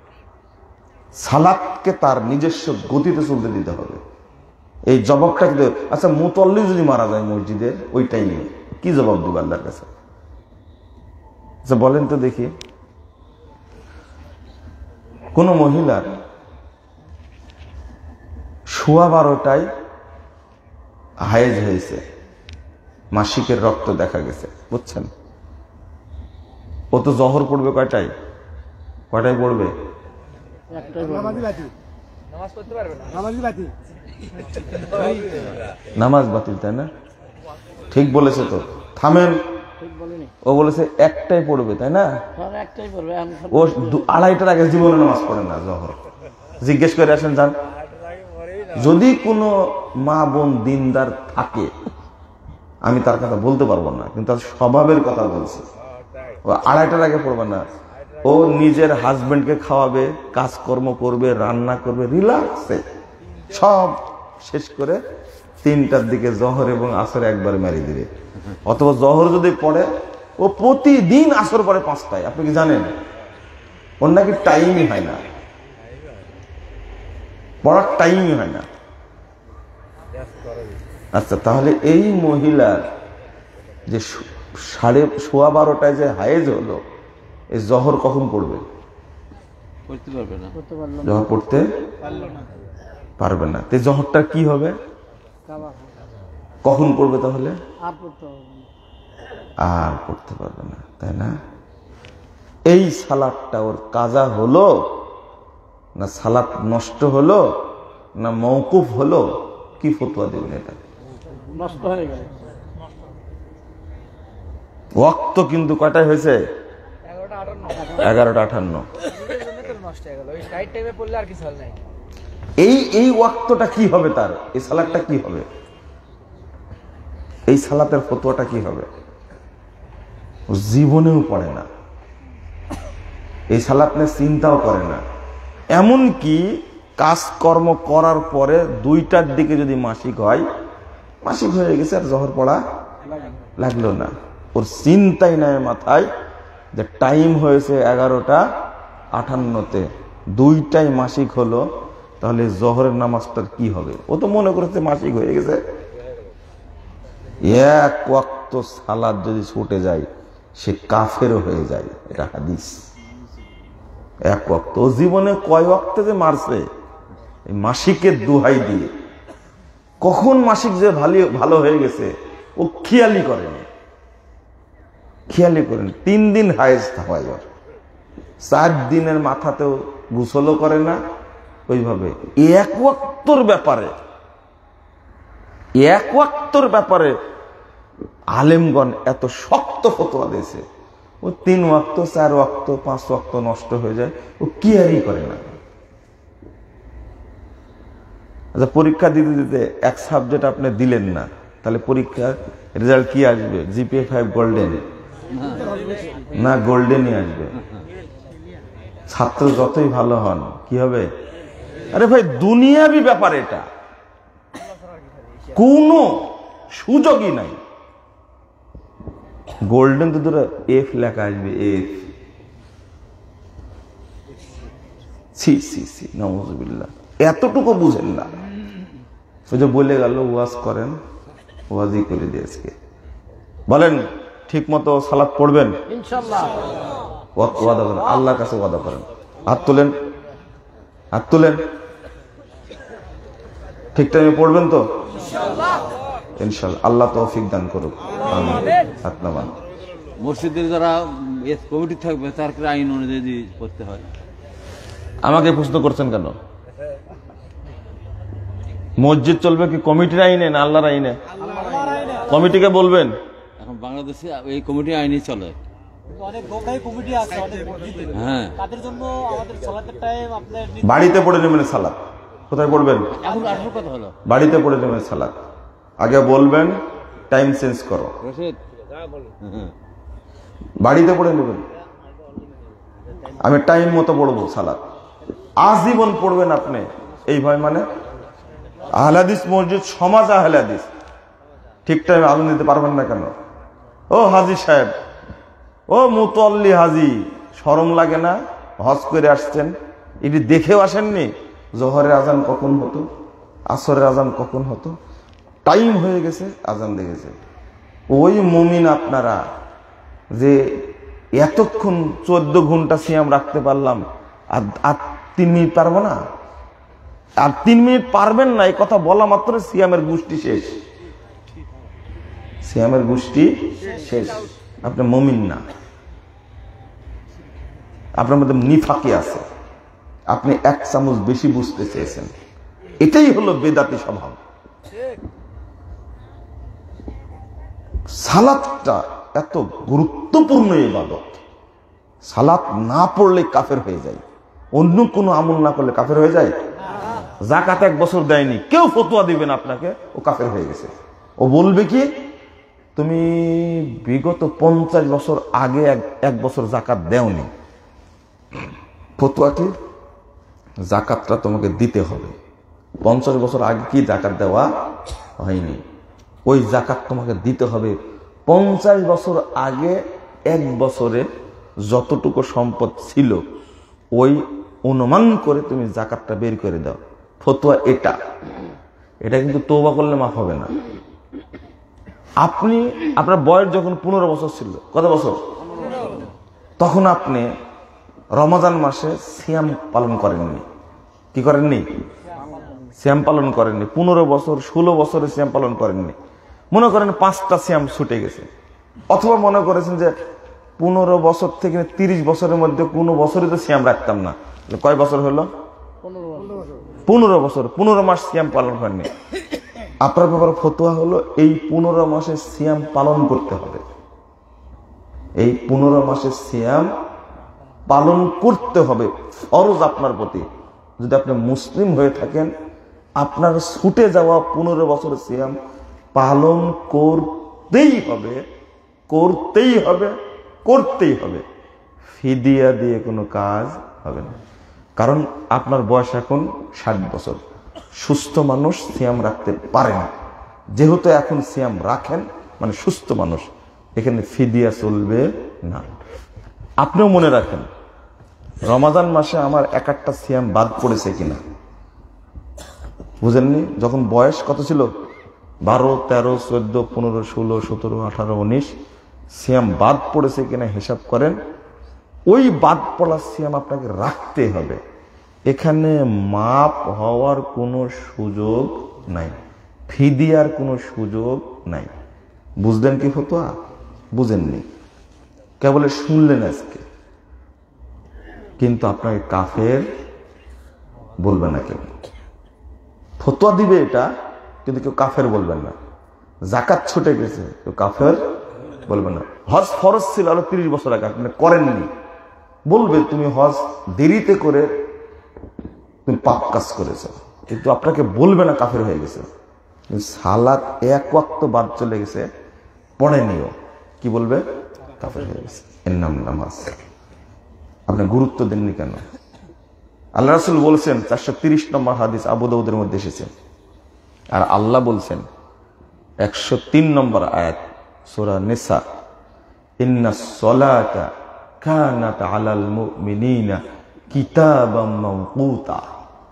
সালাতকে তার নিজস্ব গতিতে চলতে দিতে হবে। এই জবাবটা কিন্তু, আচ্ছা মুতল্লি যদি মারা যায় মসজিদের ওই টাইমে কি জবাব দিব আল্লাহর কাছে? আচ্ছা বলেন তো দেখি, কোন মহিলার 12:15 হায়েজ হয়েছে, মাসিকের রক্ত দেখা গেছে, বুঝছেন? ও তো জহর পড়বে কয়টায় পড়বে? নামাজ বাতিল, তাই না? ঠিক বলেছে তো, থামেন। ও বলেছে একটাই পড়বে, তাই না? ও 2:30টার আগে জীবনে নামাজ পড়ে না জহর। জিজ্ঞেস করে আসেন যান, যদি কোনো মা বোন দিনদার থাকে, আমি তার কথা বলতে পারবো না, কিন্তু তার স্বভাবের কথা বলছি। ও 2:30টার আগে পড়বে না, ও নিজের হাজবেন্ডকে খাওয়াবে, কাজকর্ম করবে, রান্না করবে, রিল্যাক্সে সব শেষ করে 3টার দিকে জহর এবং আসর একবারে মেরে দিবে। অথবা জহর যদি পড়ে, ও প্রতিদিন আসর পড়ে 5টায়। আপনি কি জানেন? ওর নাকি টাইমই হয় না, পড়ার টাইমই হয় না। আচ্ছা, তাহলে এই মহিলার যে 12:15 যে হায়েজ হলো, এই জহর কখন পড়বে? জহর পড়তে পারবে না। তো জহরটা কি হবে? কখন পড়বে তাহলে? আর পড়তে পারবে না, তাই না? এই সালাতটা ওর কাজা হলো না সালাত নষ্ট হলো না মওকুফ হলো? কি ফতোয়া দেবেন? এটা নষ্ট হয়ে গেল। ওয়াক্ত কিন্তু কয়টায় হয়েছে? 11:58। এই ওয়াক্তটা কি হবে তার? এই সালাতটা কি হবে? এই সালাতের ফতোয়াটা কি হবে? ও জীবনেও পড়ে না, এই সালাত নিয়ে চিন্তাও করে না। এমনকি কাজকর্ম করার পরে 2টার দিকে যদি মাসিক হয়, মাসিক হয়ে গেছে, আর জহর পড়া লাগলো না। ওর চিন্তাই নাই মাথায় যে টাইম হয়েছে 11:58, 2টায় মাসিক হলো, তাহলে জহরের নামাজটার কি হবে? ও তো মনে করেছে মাসিক হয়ে গেছে। এক ওয়াক্ত সালাত যদি ছুটে যায়, সে কাফের হয়ে যায়, এটা হাদিস। এক ওয়াক্ত, ও জীবনে কয় ওয়াক্তে যে মারছে এই মাসিকের দোহাই দিয়ে। কখন মাসিক যে ভালো হয়ে গেছে ও খেয়ালই করেনি। 3 দিন হায়েজ হয়, 4 দিনের মাথাতেও গোসলও করে না। ওইভাবে এক ওয়াক্তর ব্যাপারে আলেমগণ এত শক্ত ফতোয়া দিয়েছে। ও 3 ওয়াক্ত, 4 ওয়াক্ত, 5 ওয়াক্ত নষ্ট হয়ে যায়, ও কেয়ারই করে না। আচ্ছা, পরীক্ষা দিতে দিতে এক সাবজেক্ট আপনি দিলেন না, তাহলে পরীক্ষার রেজাল্ট কি আসবে? জিপিএ 5 গোল্ডেন না গোল্ডেনই আসবে। ছাত্র যতই ভালো হন কি হবে? আরে ভাই, দুনিয়াবি ব্যাপার, এটা কোনো সুযোগই নাই। গোল্ডেন তো ধরো এফ লেখা আসবে, এফ। সি সি সি নাউযুবিল্লাহ, এতটুকু বুঝেন না। ওই যে বলে গেল ওয়াজ করেন, ওয়াজই করে দিয়ে আজকে বলেন ঠিক মতো সালাত পড়বেন ইনশাআল্লাহ। ওয়াদা করেন, আল্লাহর কাছে ওয়াদা করেন। হাত তোলেন, হাত তোলেন। ঠিক টাইমে পড়বেন তো ইনশাআল্লাহ। আল্লাহ তৌফিক দান করুক, আমিন। হাত নামান। মসজিদের যারা কমিটি থাকবে তার আইন অনুযায়ী করতে হয়। আমাকে প্রশ্ন করছেন কেন? মসজিদ চলবে কি কমিটির আইনে না আল্লাহর আইনে? কমিটিকে বলবেন। এখন বাংলাদেশে এই কমিটি আইনই চলে। অনেক গোকাই কমিটি আছে অনেক মসজিদে, হ্যাঁ, তাদের জন্য আমাদের সালাতের টাইম আপনার বাড়িতে পড়ে নেবেন সালাত। কোথায় পড়বেন? এখন আসল কথা হলো বাড়িতে পড়ে নেবেন সালাত। আগে বলবেন টাইম চেঞ্জ করো। রশিদ, বাড়িতে পড়ে নেবেন, আমি টাইম মতো পড়বো সালাত, আজীবন পড়বেন আপনি। এই ভয় মানে আহলে হাদিস মসজিদ, সমাজ আহলে হাদিস, ঠিক টাইমে আগুন দিতে পারবেন না কেন? ও হাজি সাহেব, ও মুতল্লি হাজি, শরম লাগে না? হজ করে আসছেন, এটি দেখেও আসেননি জোহরের আজান কখন হতো, আসরের আজান কখন হতো, টাইম হয়ে গেছে, আজান দেখেছে। ওই মুমিন আপনারা যে এতক্ষণ 14 ঘন্টা সিয়াম রাখতে পারলাম, আর 3 মিনিট পারবো না, আর 3 মিনিট পারবেন না, এই কথা বলা মাত্র সিয়ামের গোষ্ঠী শেষ, সিয়ামের গোষ্ঠী শেষ। আপনি মুমিন না, আপনার মধ্যে নিফাকি আছে, আপনি 1 চামচ বেশি বুঝতে চেয়েছেন। এটাই হলো বেদাতি স্বভাব। সালাতটা এত গুরুত্বপূর্ণ ইবাদত, সালাত না পড়লে কাফের হয়ে যায়, অন্য কোনো আমল না করলে কাফের হয়ে যায়। যাকাত 1 বছর দেয়নি, কেউ ফতোয়া দিবেন আপনাকে, ও কাফের হয়ে গেছে। ও বলবে কি, তুমি বিগত 50 বছর আগে 1 বছর যাকাত দেওনি। ফতোয়া কি, যাকাতটা তোমাকে দিতে হবে। 50 বছর আগে কি যাকাত দেওয়া হয়নি, ওই যাকাত তোমাকে দিতে হবে। 50 বছর আগে 1 বছরে যতটুকু সম্পদ ছিল, ওই অনুমান করে তুমি যাকাতটা বের করে দাও। ফতোয়া এটা, এটা কিন্তু তওবা করলে মাফ হবে না। আপনার বয়স যখন 15 বছর ছিল, কত বছর, তখন আপনি রমজান মাসে সিয়াম পালন করেননি। কি করেননি? সিয়াম পালন করেননি। 15 বছর 16 বছরে সিয়াম পালন করেননি। মনে করেন 5টা সিয়াম ছুটে গেছে, অথবা মনে করেছেন যে 15 বছর থেকে 30 বছরের মধ্যে কোনো বছরই তো সিয়াম রাখতাম না। কয় বছর হলো? 15 বছর, 15 মাস সিয়াম পালন করেননি। আপনার ব্যাপারে ফতোয়া হলো, এই 15 মাসে সিয়াম পালন করতে হবে। এই 15 মাসের সিয়াম পালন করতে হবে, ফরজ আপনার প্রতি। যদি আপনি মুসলিম হয়ে থাকেন, আপনার ছুটে যাওয়া 15 বছরের সিয়াম পালন করতেই হবে, করতেই হবে, করতেই হবে। ফিদিয়া দিয়ে কোনো কাজ হবে না। কারণ আপনার বয়স এখন 60 বছর, সুস্থ মানুষ সিয়াম রাখতে পারে না। যেহেতু এখন সিয়াম রাখেন, মানে সুস্থ মানুষ, এখানে ফিদিয়া চলবে না। আপনিও মনে রাখেন, রমাজান মাসে আমার 1-1টা সিয়াম বাদ পড়েছে কিনা। বুঝেননি? যখন বয়স কত ছিল, 12, 13, 14, 15, 16, 17, 18, 19 সিয়াম বাদ পড়েছে কিনা হিসাব করেন। ওই বাদ পড়া সিয়াম আপনাকে রাখতে হবে। এখানে মাপ হওয়ার কোনো সুযোগ নাই, ফিদিয়ার কোনো সুযোগ নাই। বুঝলেন কি ফতোয়া? বুঝেননি, কেবল শুনলেন আজকে, কিন্তু আপনাকে কাফের বলবে না কেউ। ফতোয়া দিবে এটা, কিন্তু কেউ কাফের বলবেন না। যাকাত ছুটে গেছে, কেউ কাফের বলবে না। হজ ফরজ ছিল আরো 30 বছর আগে, আপনি করেননি, বলবে তুমি হজ দেরিতে করে তুমি পাপ কাজ করেছ, কিন্তু আপনাকে বলবে না কাফের হয়ে গেছে। সালাত 1 ওয়াক্ত বাদ চলে গেছে, পড়েনিও, কি বলবে? কাফের হয়ে গেছে। এর নাম নামাজ। আপনি গুরুত্ব দেননি কেন? আল্লাহ রাসূল বলছেন, 430 নম্বর হাদিস আবু দাউদের মধ্যে এসেছে। আর আল্লাহ বলছেন 103 নম্বর আয়াত সূরা নিসা, ইন্নাস সালাতা কানাত আলাল মুমিনিনা কিতাবাম মাওকুতা।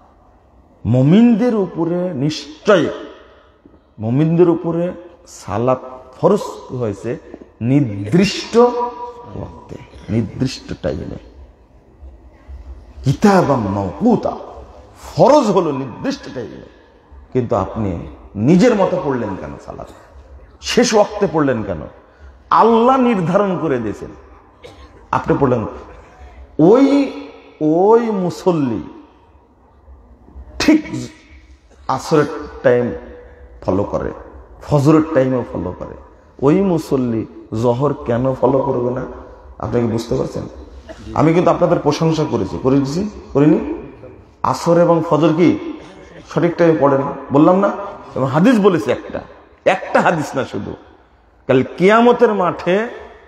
মুমিনদের উপরে নিশ্চয়, মুমিনদের উপরে সালাত ফরজ হয়েছে নির্দিষ্ট ওয়াক্তে, নির্দিষ্ট টাইমে। কিতাবাম মাওকুতা, ফরজ হলো নির্দিষ্ট টাইমে। কিন্তু আপনি নিজের মতো পড়লেন কেন? সালাত শেষ ওয়াক্তে পড়লেন কেন? আল্লাহ নির্ধারণ করে দিয়েছেন, আপনি পড়লেন। ওই মুসল্লি ঠিক আসরের টাইম ফলো করে, ফজরের টাইমও ফলো করে। ওই মুসল্লি জহর কেন ফলো করবে না? আপনি কি বুঝতে পারছেন? আমি কিন্তু আপনাদের প্রশংসা করেছি, করিনি? আসর এবং ফজর কি সঠিক টাইমে পড়েন, বললাম না? এবং হাদিস বলেছি, একটা হাদিস না শুধু, কাল কিয়ামতের মাঠে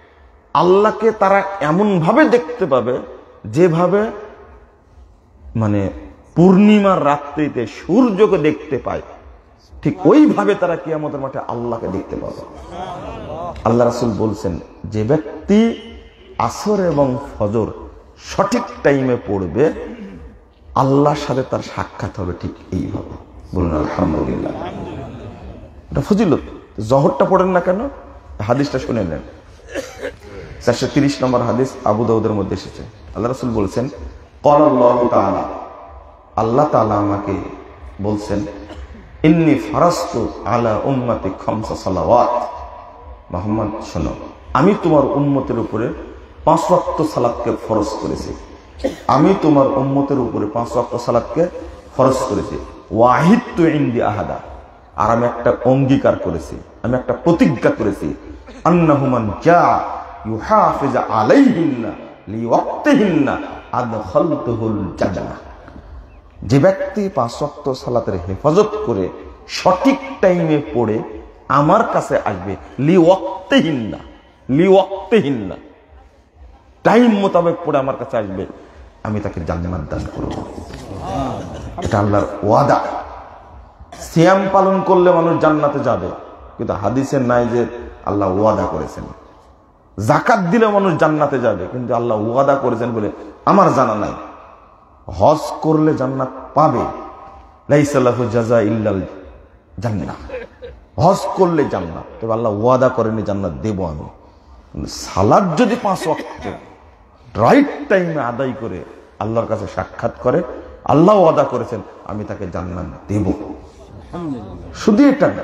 আল্লাহকে তারা এমন ভাবে দেখতে পাবে যেভাবে মানে পূর্ণিমার রাত্রিতে সূর্যকে দেখতে পায়, ঠিক ওইভাবে তারা কিয়ামতের মাঠে আল্লাহকে দেখতে পাবে। আল্লাহ রাসূল বলছেন, যে ব্যক্তি আসর এবং ফজর সঠিক টাইমে পড়বে আল্লাহর সাথে তার সাক্ষাৎ হবে ঠিক এইভাবে। বলুন আলহামদুলিল্লাহ। এটা ফজিলত। জহরটা পড়েন না কেন? হাদিসটা শুনে নেন। 430 নম্বর হাদিস, আবু দাউদের মধ্যে এসেছে। আল্লাহ রাসূল বলছেন, ক্বালা আল্লাহু তাআলা, আল্লাহ তাআলা আমাকে বলছেন, ইন্নী ফারাস্তু আলা উম্মতি খামসা সালাওয়াত। মুহাম্মদ শোনো, আমি তোমার উম্মতের উপরে 5 ওয়াক্ত সালাতকে ফরজ করেছি। আমি তোমার উম্মতের উপরে 5 ওয়াক্ত সালাতকে ফরজ করেছি। ওয়াহিদতু ইনদি আহাদা, আর আমি একটা অঙ্গীকার করেছি, আমি একটা প্রতিজ্ঞা করেছি, আন্নাহু মান জা ইউহাফিজ আলাইহিন্না লিওয়াক্তিহিন্না আদখালতুহুল জান্নাহ। যে ব্যক্তি 5 ওয়াক্ত সালাতের হেফাজত করে সঠিক টাইমে পড়ে আমার কাছে আসবে, লিওয়াক্তিহিন্না, লিওয়াক্তিহিন্না, টাইম মোতাবেক পড়ে আমার কাছে আসবে, আমি তাকে জান্নাত দান করব। এটা আল্লাহর ওয়াদা। সিয়াম পালন করলে মানুষ জান্নাতে যাবে, কিন্তু হাদিসে নাই যে আল্লাহ ওয়াদা করেছেন। যাকাত দিলে মানুষ জান্নাতে যাবে, কিন্তু আল্লাহ ওয়াদা করেছেন বলে আমার জানা নাই। হজ করলে জান্নাত পাবে, লাইসা লাহু জাযা ইল্লাল জান্নাহ, হজ করলে জান্নাত। তবে আল্লাহ ওয়াদা করেনি জান্নাত দেব আমি। সালাত যদি 5 ওয়াক্ত রাইট টাইমে আদায় করে আল্লাহর কাছে সাক্ষাৎ করে, আল্লাহ ওয়াদা করেছেন আমি তাকে জান্নাত দেব। শুধু এটা না,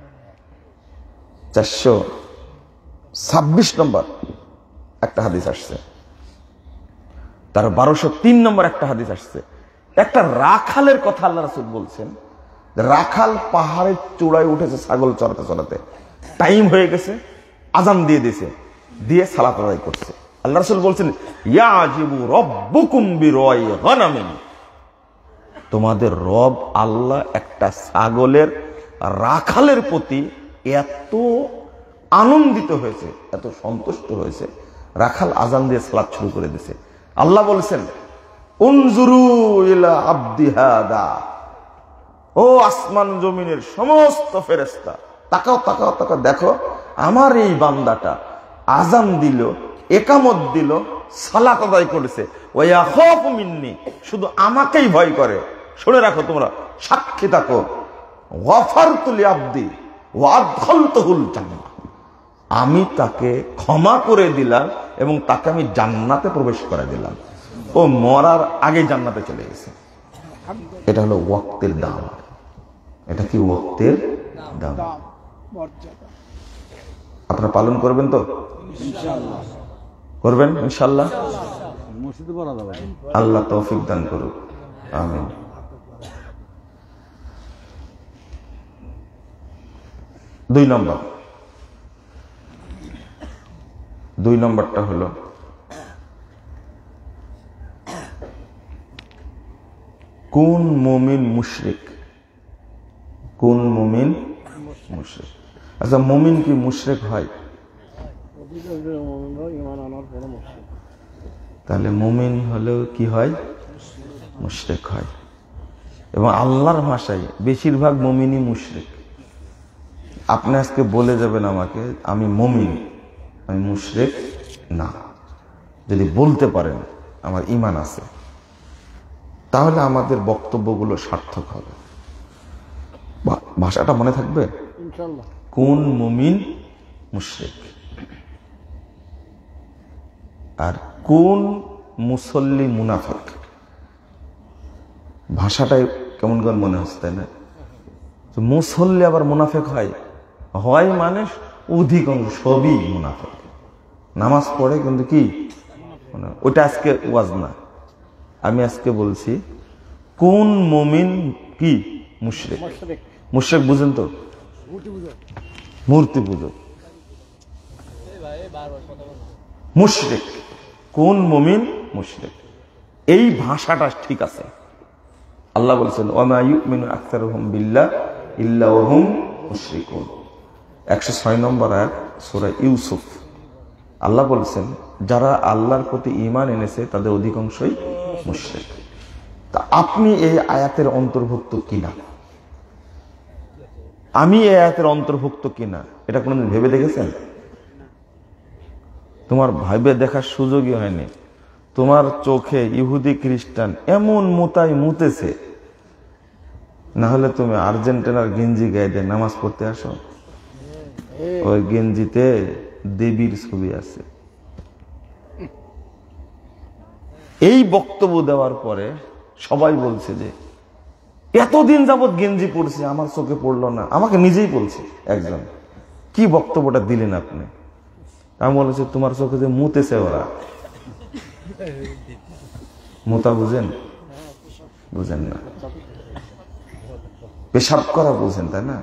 426 নম্বর একটা হাদিস আসছে, তার 1203 নম্বর একটা হাদিস আসছে। একটা রাখালের কথা আল্লাহ রাসূল বলছেন। রাখাল পাহাড়ের চূড়ায় উঠেছে ছাগল চড়াতে চড়াতে, টাইম হয়ে গেছে, আজান দিয়ে দিয়েছে, দিয়ে সালাত আদায় করছে। আল্লাহ রাসূল বলছেন, ইয়াজিবু রাব্বুকুম বিরাই গানামিন, তোমাদের রব আল্লাহ একটা ছাগলের রাখালের প্রতি এত আনন্দিত হয়েছে, এত সন্তুষ্ট হয়েছে, রাখাল আজান দিয়ে সালাত শুরু করে দিয়েছে। আল্লাহ বলছেন, উনজুরু ইলা আবদি হাদা, ও আসমান জমিনের সমস্ত ফেরেশতা, তাকাও তাকাও তাকাও, দেখো আমার এই বান্দাটা আজান দিল, একামত দিল, সালাত আদায় করেছে, ওয়া ইয়াখাফু মিন্নি, শুধু আমাকেই ভয় করে। শুনে রাখো, তোমরা সাক্ষী থাকো, গফারতু লিআবদি ওয়া আদখালতুহুল জান্নাহ, আমি তাকে ক্ষমা করে দিলাম এবং তাকে আমি জান্নাতে প্রবেশ করে দিলাম। ও মরার আগে জান্নাতে চলে গেছে। এটা হলো ওয়াক্তের দাম। এটা কি ওয়াক্তের দাম? আপনারা পালন করবেন তো? করবেন ইনশাআল্লাহ। মসজিদে পড়া যাবে। আল্লাহ তৌফিক দান করুক, আমিন। দুই নম্বরটা হলো কোন মুমিন মুশরিক, কোন মুমিন মুশরিক। আচ্ছা, মুমিন কি মুশরিক হয়? তাহলে মুমিন হলেও কি হয়? মুশরিক হয়। এবং আল্লাহর ভাষায় বেশিরভাগ মুমিনই মুশরিক। আপনি আজকে বলে যাবেন আমাকে আমি মুমিন, আমি মুশরিক না, যদি বলতে পারেন আমার ঈমান আছে, তাহলে আমাদের বক্তব্যগুলো সার্থক হবে। ভাষাটা মনে থাকবে, কোন মুমিন মুশরিক, আর কোন মুসল্লি মুনাফিক। ভাষাটাই কেমন করে মনে হচ্ছে, তাই না? মুসল্লি আবার মুনাফিক হয়, হয় মানে অধিকাংশ সবই মুনাফিক, নামাজ পড়ে কিন্তু কি, ওটা আজকে ওয়াজ না, আমি আজকে বলছি কোন মুমিন কি মুশরিক। মুশরিক বুঝেন তো? মূর্তি পুজো মুশরিক। কোন মুমিন মুশরিক, এই ভাষাটা ঠিক আছে। আল্লাহ বলছেন, ওয়ামা ইউমিনু আকসারুহুম বিল্লাহ ইল্লা ওয়া হুম মুশরিকুন। 106 নম্বর আয়াত সূরা ইউসুফ। আল্লাহ বলছেন যারা আল্লাহর প্রতি ঈমান এনেছে তাদের অধিকাংশই মুশরিক। তা আপনি এই আয়াতের অন্তর্ভুক্ত কিনা, আমি এই আয়াতের অন্তর্ভুক্ত কিনা, এটা কোনোদিন ভেবে দেখেছেন? তোমার ভাইবে দেখার সুযোগই হয়নি। তোমার চোখে ইহুদি খ্রিস্টান এমন মুতায় মুতেছে, না হলে তুমি আর্জেন্টিনার গেঞ্জি গায়ে দিয়ে নামাজ পড়তে আসো, ওই গেঞ্জিতে দেবীর ছবি আছে। এই বক্তব্য দেওয়ার পরে সবাই বলছে যে এতদিন যাবৎ গেঞ্জি পড়ছি, আমার চোখে পড়লো না। আমাকে নিজেই বলছে একজন, কি বক্তব্যটা দিলেন আপনি? আমি বলেছি তোমার চোখে যে মুতেছে ওরা। মোতা বুঝেন? বুঝেন না। পেশাব করা বুঝেন, তাই না?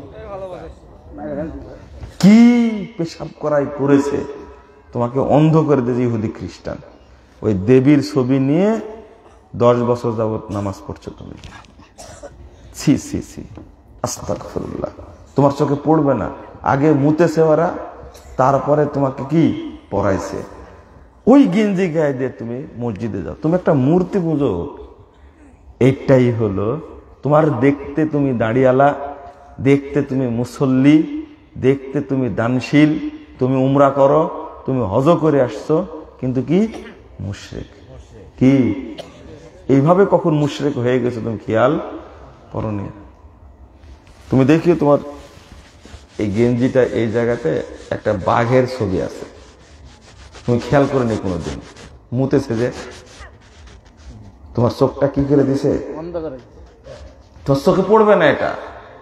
কি পেশাব করাই করেছে তোমাকে অন্ধ করে দিয়েছে ইহুদি খ্রিস্টান। ওই দেবীর ছবি নিয়ে 10 বছর যাবত নামাজ পড়ছো তুমি। ছি ছি ছি, আস্তাগফিরুল্লাহ। তোমার চোখে পড়বে না, আগে মুতেছে ওরা, তারপরে তোমাকে কি পড়াইছে। ওই গেঞ্জি গায়ে দিয়ে তুমি মসজিদে যাও, তুমি একটা মূর্তি পুজো। এইটাই হলো তোমার দেখতে তুমি দাঁড়িয়ালা, দেখতে তুমি মুসল্লি, দেখতে তুমি দানশীল, তুমি উমরা করো, তুমি হজ করে আসছো, কিন্তু কি মুশরিক। কি এইভাবে কখন মুশরিক হয়ে গেছে তুমি খেয়াল করনি? তুমি দেখিও তোমার এই গেঞ্জিটা এই জায়গাতে একটা বাঘের ছবি আছে, তুমি খেয়াল করে নি কোনোদিন? মুতেছে যে তোমার চোখটা কি করে দিছে? তোর চোখে পড়বে না এটা।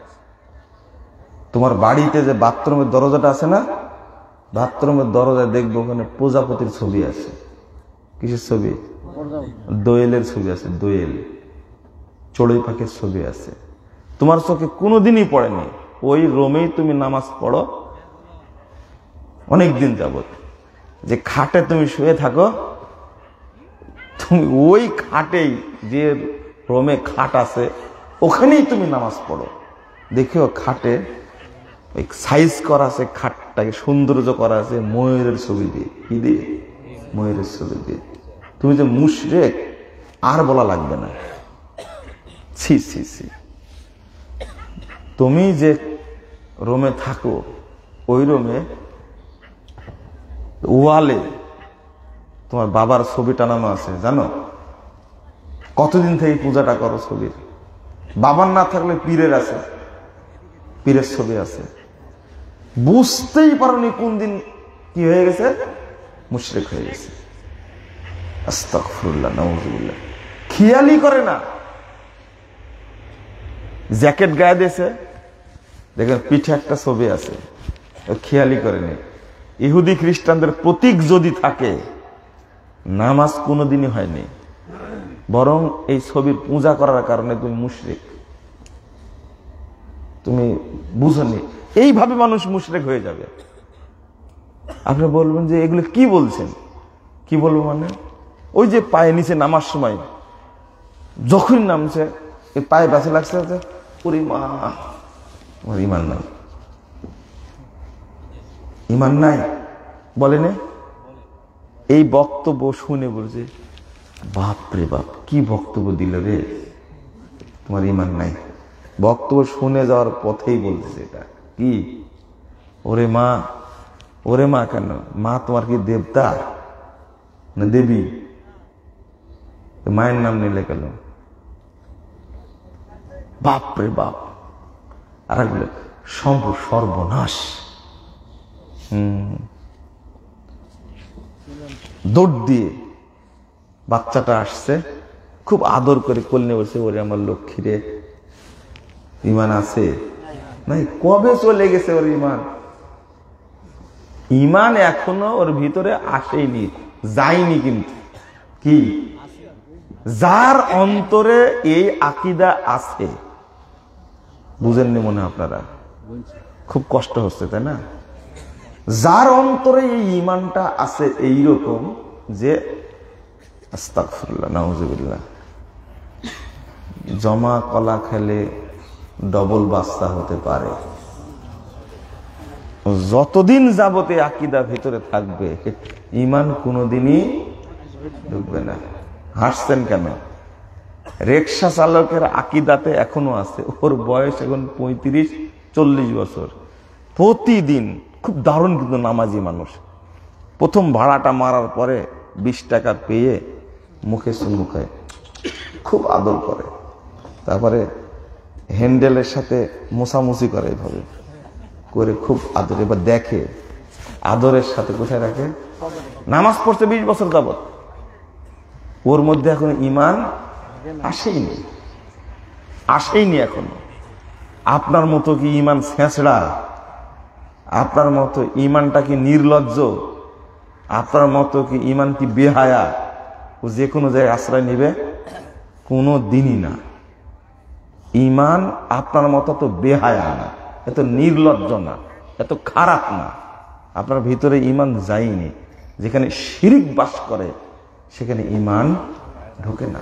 তোমার বাড়িতে যে বাথরুমের দরজাটা আছে না, বাথরুমের দরজায় দেখবো ওখানে প্রজাপতির ছবি আছে। কিসের ছবি? দোয়েলের ছবি আছে, দোয়েল, চড়ুই পাখির ছবি আছে। তোমার চোখে কোনোদিনই পড়েনি। ওই রোমেই তুমি নামাজ পড়ো অনেকদিন যাবত। যে খাটে তুমি শুয়ে থাকো, তুমি ওই খাটেই, যে রোমে খাট আছে ওখানেই তুমি নামাজ পড়ো। দেখো খাটে ওই সাইজ করা আছে, খাটটাকে সৌন্দর্য করা আছে ময়ূরের ছবি দিয়ে। কি দিয়ে? ময়ূরের ছবি দিয়ে। তুমি যে মুশরিক আর বলা লাগবে না। ছি ছি ছি। তুমি যে রোমে থাকো, ওই রোমে ওয়ালে তোমার বাবার ছবি টানানো আছে, জানো? কতদিন থেকে পূজাটা করো ছবির? বাবার না থাকলে পীরের আছে, পীরের ছবি আছে। বুঝতেই পারোনি কোন দিন কি হয়ে গেছে, মুশরিক হয়ে গেছে। আস্তাগফিরুল্লাহ, নাউযুবিল্লাহ। খেয়ালই করে না। জ্যাকেট গায়ে দিয়েছে, দেখেন পিঠে একটা ছবি আছে, খেয়ালই করেনি। ইহুদি খ্রিস্টানদের প্রতীক যদি থাকে, নামাজ কোনোদিনই হয়নি, বরং এই ছবির পূজা করার কারণে তুমি মুশরিক। তুমি বুঝনি। এইভাবে মানুষ মুশরিক হয়ে যাবে। আপনি বলবেন যে এগুলো কি বলছেন? কি বলবো মানে, ওই যে পায়ে নিচে নামার সময় যখন নামছে, এই পায়ে বাঁচে লাগছে, ওরে মা, ওর ইমান নাই, ইমান নাই বলেন। এই বক্তব্য শুনে বলছে বাপ রে বাপ, কি বক্তব্য দিল রে, তোমার ইমান নাই। বক্তব্য শুনে যাওয়ার পথেই বলতেছে এটা কি, ওরে মা, ওরে মা কেন? মা তোমার কি দেবতা না দেবী? মায়ের নাম নিলে কেন? বাপ রে বাপ। আর সর্বনাশ। দৌড় দিয়ে বাচ্চাটা আসছে, খুব আদর করে কোলে বলছে, ওরে আমার লক্ষ্মী রে, ইমান আছে নাই? কবে চলে গেছে ওর ইমান? ইমান এখনো ওর ভিতরে আসেনি, যায়নি। কিন্তু কি, যার অন্তরে এই আকীদা আছে, বুঝেননি মনে আপনারা? খুব কষ্ট হচ্ছে, তাই না? যার অন্তরে এই ইমানটা আছে এইরকম যে আস্তাগফিরুল্লাহ, নাউযুবিল্লাহ, জমা কলা খেলে ডবল বাচ্চা হতে পারে। যতদিন যাবতে আকীদা ভিতরে থাকবে ঈমান কোনোদিনই ঢুকবে না। হাসছেন কেন? রিকশা চালকের আকীদাতে এখনো আছে, ওর বয়স এখন 35-40 বছর, প্রতিদিন খুব দারুণ কিন্তু নামাজি মানুষ। প্রথম ভাড়াটা মারার পরে 20 টাকা পেয়ে মুখে চুমু খায়, খুব আদর করে, তারপরে হ্যান্ডেলের সাথে মোছামুছি করে, এভাবে করে খুব আদর। এবার দেখে আদরের সাথে কোথায় রাখে, নামাজ পড়ছে 20 বছর যাবত, ওর মধ্যে এখন ঈমান আসেইনি এখনো। আপনার মতো কি ঈমান ছেঁচড়া? আপনার মতো ঈমানটা কি নির্লজ্জ? আপনার মতো কি ঈমান কি বেহায়া? ও যে কোনো জায়গায় আশ্রয় নিবে? কোনো দিনই না। ঈমান আপনার মতো তো বেহায়া না, এত নির্লজ্জ না, এত খারাপ না। আপনার ভিতরে ঈমান যায়নি। যেখানে শিরিক বাস করে সেখানে ঈমান ঢোকে না।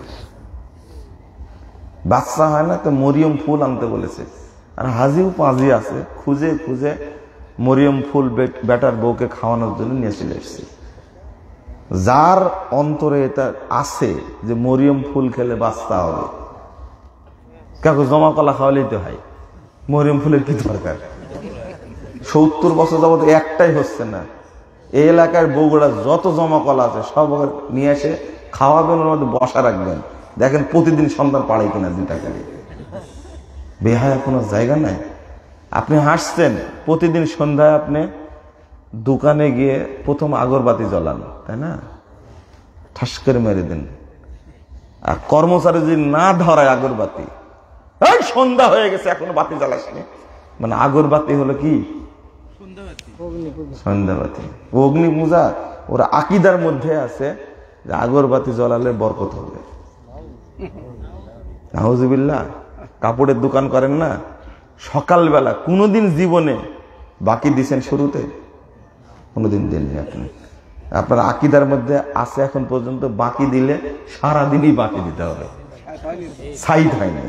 বাচ্চা হয় না তো মরিয়ম ফুল আনতে বলেছে, আর হাজিও পাঁজি আছে, খুঁজে খুঁজে মরিয়ম ফুল বেটার বউকে খাওয়ানোর জন্য নিয়ে চলে এসেছে। যার অন্তরে এটা আছে যে মরিয়ম ফুল খেলে বাচ্চা হবে, কাকু জমা কলা খাওয়ালেই তো হয়, মরিয়ম ফুলের কি দরকার? 70 বছর যাবত একটাই হচ্ছে না। এই এলাকার বউগুলা যত জমা কলা আছে সব নিয়ে এসে খাওয়াবেন, ওর মধ্যে বসা রাখবেন, দেখেন প্রতিদিন সন্তান পাড়ে কিনা 2 টাকা। বেহায়া কোনো জায়গা নাই। আপনি হাসছেন, প্রতিদিন সন্ধ্যায় আপনি দোকানে গিয়ে প্রথম আগরবাতি জ্বলান, তাই না? ঠাস করে মেরে দেন। আর কর্মচারী যদি না ধরায় আগরবাতি, এই সন্ধ্যা হয়ে গেছে এখনো বাতি জ্বালাসনি, মানে আগরবাতি হলো কি? সন্ধ্যাবাতি, অগ্নি পূজা। ওরা আকীদার মধ্যে আছে যে আগরবাতি জ্বলালে বরকত হবে। নাউজুবিল্লাহ। কাপড়ের দোকান করেন না, সকালবেলা কোনোদিন জীবনে বাকি দিছেন শুরুতে? কোনোদিন দেননি আপনি। আপনার আকীদার মধ্যে আছে এখন পর্যন্ত বাকি দিলে সারাদিনই বাকি দিতে হবে। সাইড হয়নি,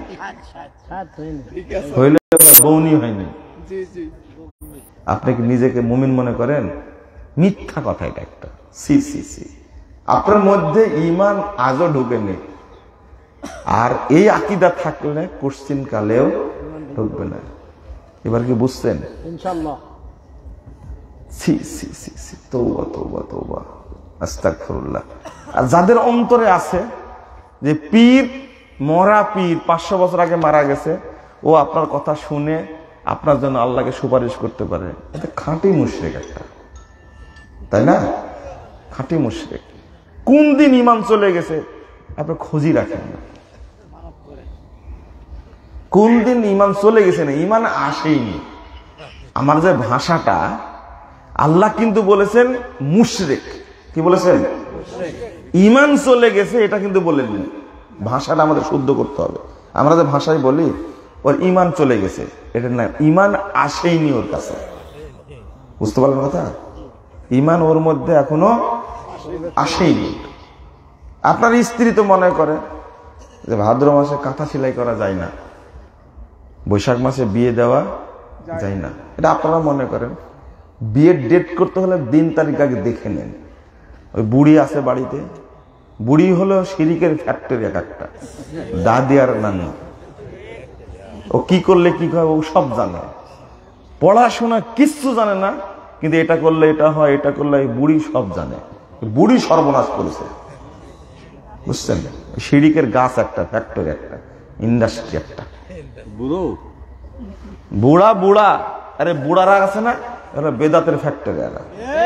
হইলে বউনি হয়নি। আপনি কি নিজেকে মুমিন মনে করেন? মিথ্যা কথা এটা একটা। সি সি সি, আপনার মধ্যে ঈমান আজও ঢুকেনি। আর এই আকীদা থাকলে কোশ্চিন কালেও ঢুকবে না। এবার কি বুঝছেন? ইনশাআল্লাহ। সি সি সি সি, তওবা তওবা তওবা, আস্তাগফিরুল্লাহ। আর যাদের অন্তরে আছে যে পীর, মরা পীর 500 বছর আগে মারা গেছে, ও আপনার কথা শুনে আপনার জন্য আল্লাহকে সুপারিশ করতে পারে, এটা খাঁটি মুশরিক একটা, তাই না? খাঁটি মুশরিক। কোন দিন ঈমান চলে গেছে আপনি খোঁজই রাখেন না। কোন দিন ঈমান চলে গেছে না, ঈমান আসেইনি। আমার যে ভাষাটা, আল্লাহ কিন্তু বলেছেন মুশরিক। কি বলেছেন? ঈমান চলে গেছে এটা কিন্তু বলেননি। ভাষাটা আমাদের শুদ্ধ করতে হবে। আমরা যে ভাষায় বলি ওর ঈমান চলে গেছে, এটা না, ঈমান আসেইনি ওর কাছে। বুঝতে পারলেন কথা? ঈমান ওর মধ্যে এখনো আসেইনি। আপনার স্ত্রী তো মনে করে যে ভাদ্র মাসে কাঁথা সেলাই করা যায় না, বৈশাখ মাসে বিয়ে দেওয়া যায় না, এটা আপনারা মনে করেন। বিয়ের ডেট করতে হলে দিন তারিখ আগে দেখে নেন। ওই বুড়ি আছে বাড়িতে, বুড়ি হলো শিরিকের ফ্যাক্টরি এক একটা, দাদি আর নানি। ও কি করলে কি হয় ও সব জানে, পড়াশোনা কিচ্ছু জানে না, কিন্তু এটা করলে এটা হয়, এটা করলে বুড়ি সব জানে। বুড়ি সর্বনাশ করেছে, বুঝছেন? শিরিকের গাছ একটা, ফ্যাক্টরি একটা, ইন্ডাস্ট্রি একটা। বুড়া বুড়া, আরে বুড়ারা আছে না, এরা বেদাতের ফ্যাক্টরি। এরা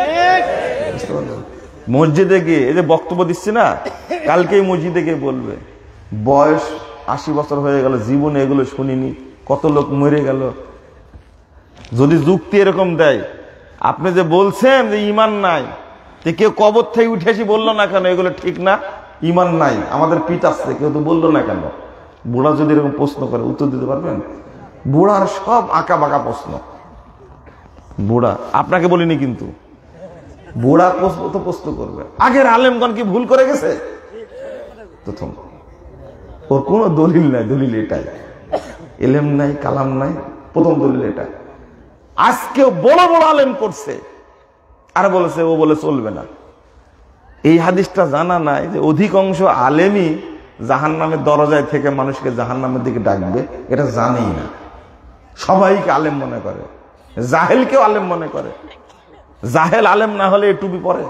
মসজিদে গিয়ে এই যে বক্তব্য দিচ্ছে না, কালকেই মসজিদে গিয়ে বলবে বয়স 80 বছর হয়ে গেল, জীবনে এগুলো শুনিনি, কত লোক মরে গেল। যদি যুক্তি এরকম দেয়, আপনি যে বলছেন যে ঈমান নাই, যে কেউ কবর থেকে উঠে এসে বললো না কেন এগুলো ঠিক না, ঈমান নাই, আমাদের পিঠ আসছে, কেউ তো বললো না কেন? বুড়া যদি এরকম প্রশ্ন করে উত্তর দিতে পারবেন? বুড়ার সব আঁকা বাঁকা প্রশ্ন। বুড়া, আপনাকে বলিনি কিন্তু, বুড়া প্রশ্ন করবে। আগের আলেমগণ কি ভুল করে গেছে? প্রথম ওর কোনো দলিল নাই, দলিল এটাই, এলেম নাই, কালাম নাই, প্রথম দলিল এটা। আজকেও বড় বড় আলেম করছে, আর বলেছে ও বলে চলবে না। এই হাদিসটা জানা নাই যে অধিকাংশ আলেমই জাহান্নামের দরজায় থেকে মানুষকে জাহান্নামের দিকে ডাকবে, এটা জানেই না। সবাইকে আলেম মনে করে, জাহেলকেও আলেম মনে করে। জাহেল আলেম না হলে এই টুপি পরে?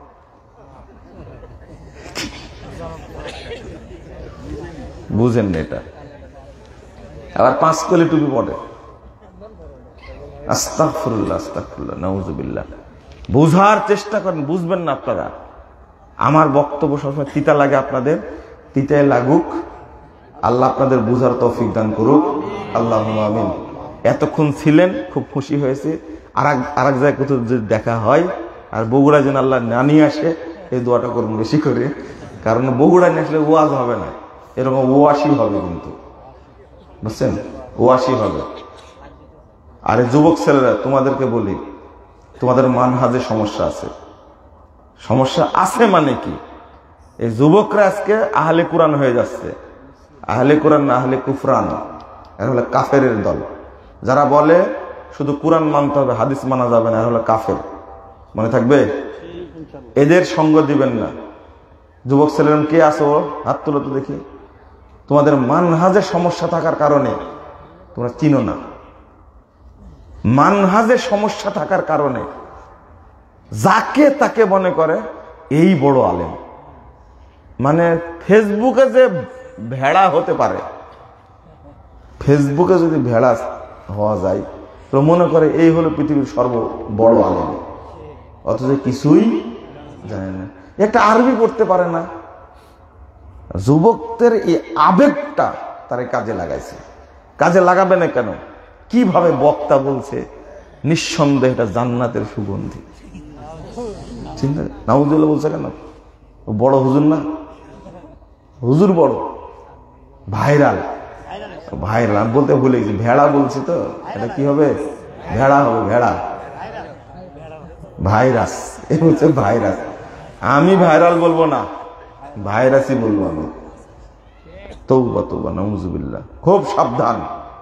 বুঝেন না এটা। আবার 5 কলি টুপি পরে। আস্তাগফিরুল্লাহ, আস্তাগফিরুল্লাহ, নাউযুবিল্লাহ। বুঝার চেষ্টা করেন, বুঝবেন না আপনারা। আমার বক্তব্য সবসময় তিতা লাগে আপনাদের, তিতায় লাগুক। আল্লাহ আপনাদের বুঝার তৌফিক দান করুক, আল্লাহুম্মা আমিন। এতক্ষণ ছিলেন, খুব খুশি হয়েছে। আর এক জায়গায় কোথাও যদি দেখা হয় আর বগুড়া যেন আল্লাহ না নিয়ে আসে, এই দোয়াটা করুন বেশি করে। কারণ বগুড়া নিয়ে আসলে ওয়াজ হবে না, এরকম ওয়াশি হবে, কিন্তু বুঝছেন, ওয়াশি হবে। আরে যুবক ছেলেরা, তোমাদেরকে বলি, তোমাদের মানহাজে সমস্যা আছে। সমস্যা আছে মানে কি? এই যুবকরা আজকে আহলে কুরআন হয়ে যাচ্ছে। আহলে কুরআন না, আহলে কুফরান, এরা হলো কাফেরের দল। যারা বলে শুধু কুরআন মানতে হবে, হাদিস মানা যাবে না, এরা হলো কাফের। মনে থাকবে? এদের সঙ্গ দিবেন না। যুবক ছেলেরা কে আছো, হাত তুলো তো দেখি। তোমাদের মানহাজের সমস্যা থাকার কারণে তোমরা চিনো না। মানহাজের সমস্যা থাকার কারণে যাকে তাকে মনে করে এই বড় আলেম। মানে ফেসবুকে যে ভেড়া হতে পারে, ফেসবুকে যদি ভেড়া হওয়া যায় তো মনে করে এই হলো পৃথিবীর সর্ব বড় আলেম, অথচ কিছুই জানে না, একটা আরবি পড়তে পারে না। যুবকদের এই আবেগটা তারা কাজে লাগাইছে। কাজে লাগাবে না কেন? কিভাবে বক্তা বলছে নিঃসন্দেহে এটা জান্নাতের সুগন্ধি। চিন্তা, নাউজুবিল্লাহ বলছে কেন? ও বড় হুজুর না? হুজুর বড়, ভাইরাল। ভাইরাল আমি বলতে ভুলে গেছি, ভেড়া বলছি তো, এটা কি হবে? ভেড়া হবে, ভেড়া, ভাইরাস। এই হচ্ছে ভাইরাস। আমি ভাইরাল বলবো না, ভাইরাসই বলবো আমি। তৌবা তৌবা, নাউজুবিল্লাহ। খুব সাবধান,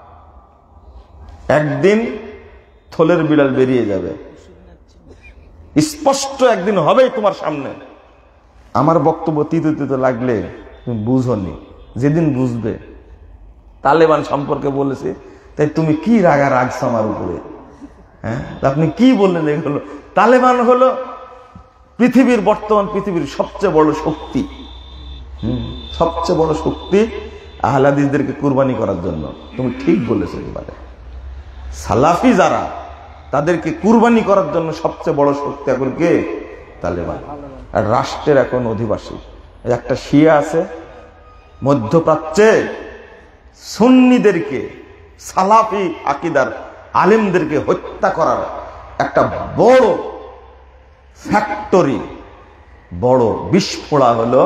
একদিন থলের বিড়াল বেরিয়ে যাবে, স্পষ্ট একদিন হবেই তোমার সামনে। আমার বক্তব্য তিতে তিতে লাগলে তুমি বুঝনি, যেদিন বুঝবে। তালেবান সম্পর্কে বলেছে, তাই তুমি কি রাগা রাগছো আমার উপরে? হ্যাঁ, আপনি কি বললেন এগুলো? তালেবান হলো পৃথিবীর, বর্তমান পৃথিবীর সবচেয়ে বড় শক্তি। সবচেয়ে বড় শক্তি আহলে হাদিসদেরকে কুরবানি করার জন্য। তুমি ঠিক বলেছো এবারে। সালাফি যারা, তাদেরকে কুরবানি করার জন্য সবচেয়ে বড় শক্তি এখন কে? তালেবান। আর রাষ্ট্রের এখন অধিবাসী একটা শিয়া আছে মধ্যপ্রাচ্যে, সুন্নিদেরকে, সালাফি আকীদার আলেমদেরকে হত্যা করার একটা বড় ফ্যাক্টরি, বড় বিস্ফোরা হলো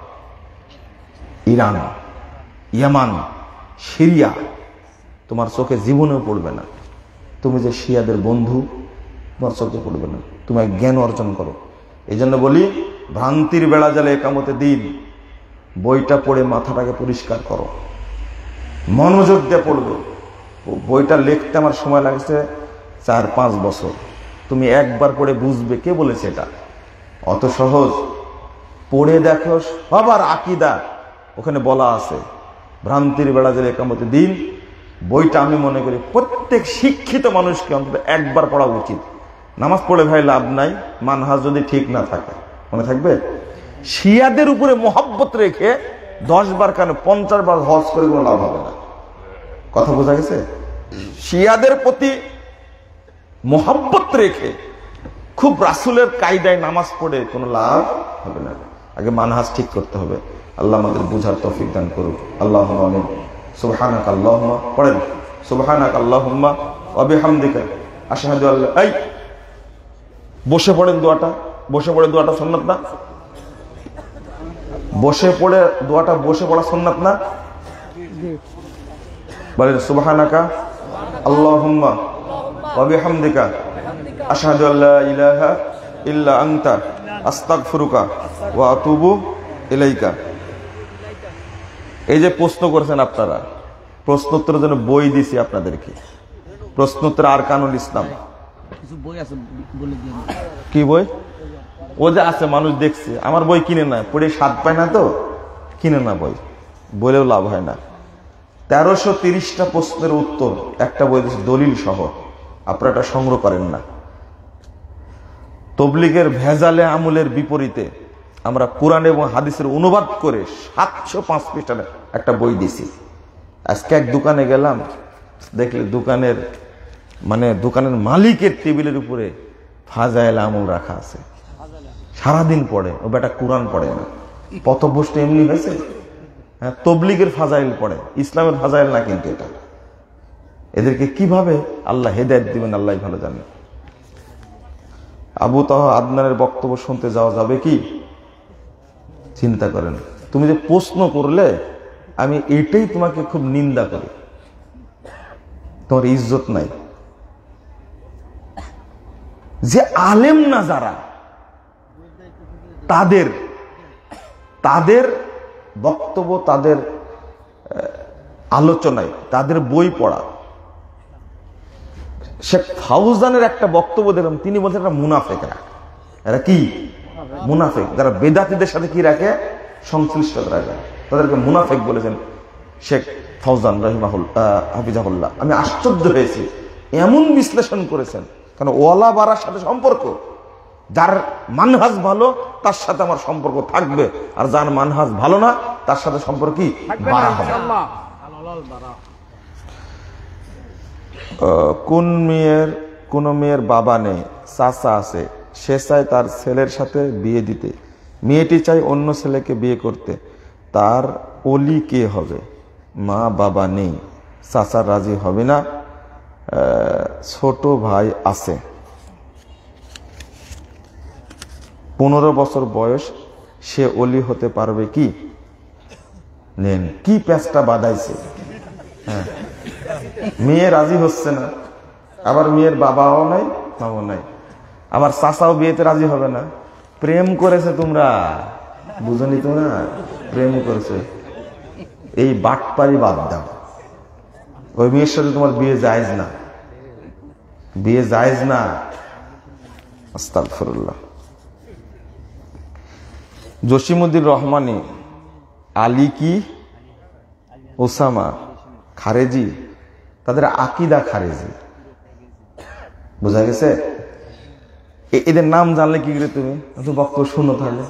ইরান, ইয়ামান, সিরিয়া। তোমার চোখে জীবনেও পড়বে না। তুমি যে শিয়াদের বন্ধু, তোমার চোখে পড়বে না। তুমি জ্ঞান অর্জন করো। এই জন্য বলি, ভ্রান্তির বেড়া জালে একামতে দিন বইটা পড়ে মাথাটাকে পরিষ্কার করো, মনোযোগ দিয়ে পড়বে। বইটা লিখতে আমার সময় লাগছে 4-5 বছর। তুমি একবার পড়ে বুঝবে কে বলেছে এটা। অত সহজ। পড়ে দেখো, সবার আকীদা ওখানে বলা আছে। ভ্রান্তির বেড়া জালে একামতে দিন বইটা আমি মনে করি প্রত্যেক শিক্ষিত মানুষকে অন্তত একবার পড়া উচিত। নামাজ পড়ে ভাই লাভ নাই, মানহাজ যদি ঠিক না থাকে। মনে থাকবে, শিয়াদের উপরে মহব্বত রেখে 10 বার কেন 50 বার হজ করে কোনো লাভ হবে না। কথা বোঝা গেছে? শিয়াদের প্রতি মহব্বত রেখে খুব রাসূলের কায়দায় নামাজ পড়ে কোনো লাভ হবে না। আগে মানহাজ ঠিক করতে হবে। আল্লাহ আমাদের বুঝার তৌফিক দান করুক। আল্লাহুম্মা আমিন। সুবহানাক আল্লাহুম্মা, পড়েন সুবহানাক আল্লাহুম্মা ওয়া বিহামদিকা আশহাদু আল্লা। এই বসে পড়েন দোয়াটা, বসে পড়ে দোয়াটা সুন্নাত না? বসে পড়ে দোয়াটা বসে পড়া সুন্নাত না? বলেন সুবহানাকা আল্লাহুম্মা ওয়া বিহামদিকা আশহাদু আল্লা ইলাহা ইল্লা আনতা আস্তাগফিরুকা ওয়া আতুবু ইলাইকা। এই যে প্রশ্ন করেছেন আপনারা, প্রশ্নোত্তরের জন্য বই দিছি আপনাদেরকে। প্রশ্নোত্তর আরকানুল ইসলাম। কিছু বই আছে বলে দিয়ে কি বই? ও যে আছে, মানুষ দেখছে, আমার বই কিনে না, পড়ে স্বাদ পায় না তো কিনে না বই, বলেও লাভ হয় না। 1330টা প্রশ্নের উত্তর একটা বই দিয়েছে দলিল সহ, আপনারা এটা সংগ্রহ করেন না। তবলিগের ভেজালে আমলের বিপরীতে আমরা কোরআন এবং হাদিসের অনুবাদ করে 705 পৃষ্ঠার একটা বই দিছি। আজকে এক দোকানে গেলাম, দেখলে দোকানের মালিকের টেবিলের উপরে ফাজাইল আমল রাখা আছে, সারাদিন পড়ে। ও বেটা কোরআন পড়ে না, পথভ্রষ্ট এমনি হয়েছে। হ্যাঁ, তবলিগের ফাজাইল পড়ে, ইসলামের ফাজাইল না। কিন্তু এটা এদেরকে কিভাবে আল্লাহ হেদায়েত দিবেন আল্লাহ ভালো জানেন। আবু তাহা আদনানের বক্তব্য শুনতে যাওয়া যাবে কি? চিন্তা করেন। তুমি যে প্রশ্ন করলে, আমি এটাই তোমাকে খুব নিন্দা করি, তোমার ইজ্জত নাই। যে আলেম না যারা, তাদের বক্তব্য, তাদের আলোচনায়, তাদের বই পড়া। শেখ ফাউজানের একটা বক্তব্য দিলাম, তিনি বলছেন এরা মুনাফেকরা। এরা কি? মুনাফেক। যারা বেদাতীদের সাথে কি রাখে? সংশ্লিষ্টতা রাখে, তাদেরকে মুনাফেক বলেছেন শেখ ফাউজান হাফিজাহুল্লাহ। আমি আশ্চর্য হয়েছি, এমন বিশ্লেষণ করেছেন। কারণ ওয়ালা বাড়ার সাথে সম্পর্ক, যার মানহাজ ভালো তার সাথে আমার সম্পর্ক থাকবে, আর যার মানহাজ ভালো না তার সাথে সম্পর্ক কি বাড়া হবে। কোন মেয়ের বাবা নেই, চাচা আছে, সে চায় তার ছেলের সাথে বিয়ে দিতে, মেয়েটি চায় অন্য ছেলেকে বিয়ে করতে, তার ওলি কে হবে? মা বাবা নেই, চাচা রাজি হবে না, ছোট ভাই আছে, 15 বছর বয়স, সে ওলি হতে পারবে কি? নেন কি প্যাঁচটা বাঁধাইছে। হ্যাঁ, মেয়ে রাজি হচ্ছে না, আবার মেয়ের বাবাও নাই, মাও নাই, আবার চাচাও বিয়েতে রাজি হবে না। প্রেম করেছে তোমরা, বুঝনি তোমরা? প্রেম করেছে। এই বাটপারি বাদ দাও, ওই মেয়ের সাথে তোমার বিয়ে জায়েজ না, বিয়ে জায়েজ না। আস্তাগফিরুল্লাহ। জসিমউদ্দিন রহমানী, আলী কি ওসামা খারেজি, তাদের আকিদা খারেজি। বোঝা গেছে? এদের নাম জানলে কি করে তুমি বক্তব্য শুনো তাহলে?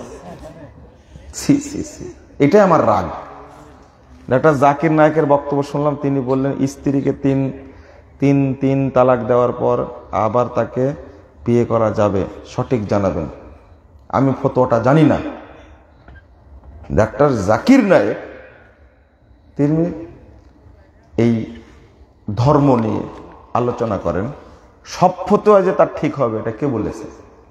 এটাই আমার রাগ। ডাক্তার জাকির নায়েকের বক্তব্য শুনলাম, তিনি বললেন স্ত্রীকে তিন তালাক দেওয়ার পর আবার তাকে বিয়ে করা যাবে, সঠিক জানাবেন। আমি ফতোয়াটা জানি না। ডাক্তার জাকির নায়েক তিনি এই ধর্ম নিয়ে আলোচনা করেন, সব ফতোয়া যে তার ঠিক হবে এটা কে বলেছে?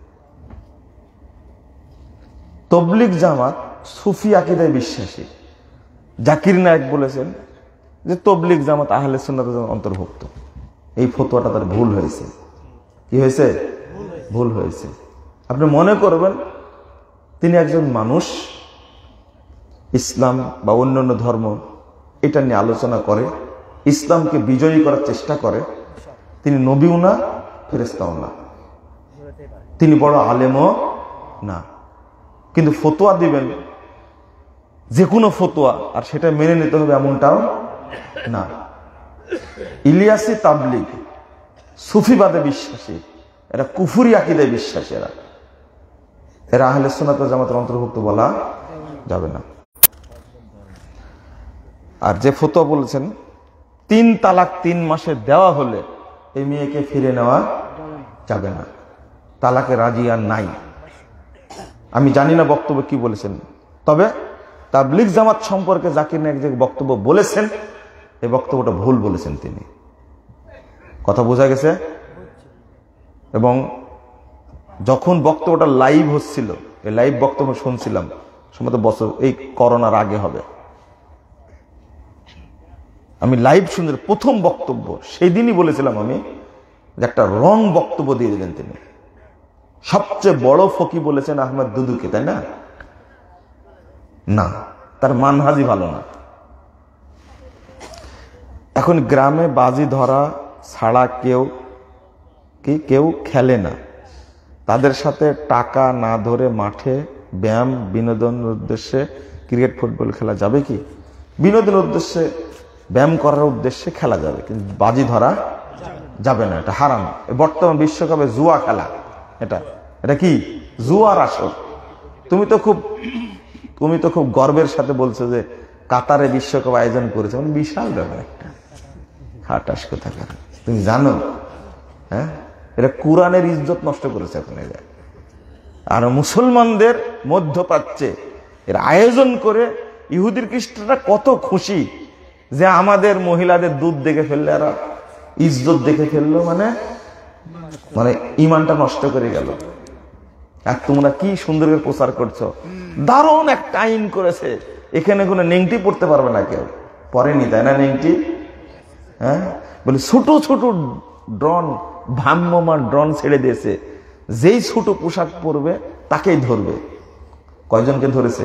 তবলিগ জামাত সুফি আকীদায় বিশ্বাসী। জাকির নায়েক বলেছেন যে তবলিগ জামাত আহলে সুন্নাতের অন্তর্ভুক্ত। এই ফতোয়াটা তার ভুল হয়েছে। কি হয়েছে? ভুল হয়েছে। আপনি মনে করবেন তিনি একজন মানুষ, ইসলাম বা অন্যান্য ধর্ম এটা নিয়ে আলোচনা করে, ইসলামকে বিজয়ী করার চেষ্টা করে। তিনি নবীও না, ফেরেশতাও না, তিনি বড় আলেমও না, কিন্তু ফতোয়া দিবেন যে কোনো ফতোয়া আর সেটা মেনে নিতে হবে এমনটাও না। ইলিয়াসি তাবলিগ, সুফিবাদে বিশ্বাসী, এরা কুফরি আকীদায় বিশ্বাসী, এরা আহলে সুন্নাত ওয়াল জামাতের অন্তর্ভুক্ত বলা যাবে না। আর যে ফতোয়া বলেছেন 3 তালাক 3 মাসে দেওয়া হলে এই মেয়েকে ফিরে নেওয়া যাবে না, তালাকে রাজি আর নাই। আমি জানি না বক্তব্য কি বলেছেন, তবে তাবলিগ জামাত সম্পর্কে জাকির নায়েক যে বক্তব্য বলেছেন এই বক্তব্যটা ভুল বলেছেন তিনি। কথা বোঝা গেছে? এবং যখন বক্তব্যটা লাইভ হচ্ছিল, এই লাইভ বক্তব্য শুনছিলাম, সম্ভবত বছর এই করোনার আগে হবে, আমি লাইভ শুনে প্রথম বক্তব্য সেই দিনই বলেছিলাম আমি যে একটা রং বক্তব্য দিয়ে দিলেন তিনি। সবচেয়ে বড় ফকি বলেছেন আহমদ দুদুকে, তাই না? না, তার মানহাজি ভালো না। এখন গ্রামে বাজি ধরা ছাড়া কেউ খেলে না। তাদের সাথে টাকা না ধরে মাঠে ব্যায়াম বিনোদনের উদ্দেশ্যে ক্রিকেট ফুটবল খেলা যাবে কি? বিনোদনের উদ্দেশ্যে ব্যায়াম করার উদ্দেশ্যে খেলা যাবে, কিন্তু বাজি ধরা যাবে না, এটা হারাম। বর্তমান বিশ্বকাপে জুয়া খেলা, এটা কি জুয়ার আসর। তুমি তো খুব গর্বের সাথে বলছো যে কাতারে বিশ্বকাপ আয়োজন করেছে, মানে বিশাল ব্যাপার একটা। খাটাস কোথাকার, তুমি জানো? হ্যাঁ, এটা কোরআনের ইজ্জত নষ্ট করেছে এখন এরা। আর মুসলমানদের মধ্যপ্রাচ্যে এর আয়োজন করে ইহুদির খ্রিস্টানরা কত খুশি যে আমাদের মহিলাদের দুধ দেখে ফেললে, আর ইজ্জত দেখে ফেললো, মানে ইমানটা নষ্ট করে গেল। আর তোমরা কি সুন্দর করে প্রচার করছো। দারুণ একটা আইন করেছে, এখানে কোনো নেংটি পড়তে পারবে না কেউ। পরেনি, তাই না নেংটি? হ্যাঁ, বলে ছোট ছোট ড্রন, ভ্রাম্যমান ড্রন ছেড়ে দিয়েছে, যেই ছোট পোশাক পরবে তাকেই ধরবে। কয়জনকে ধরেছে?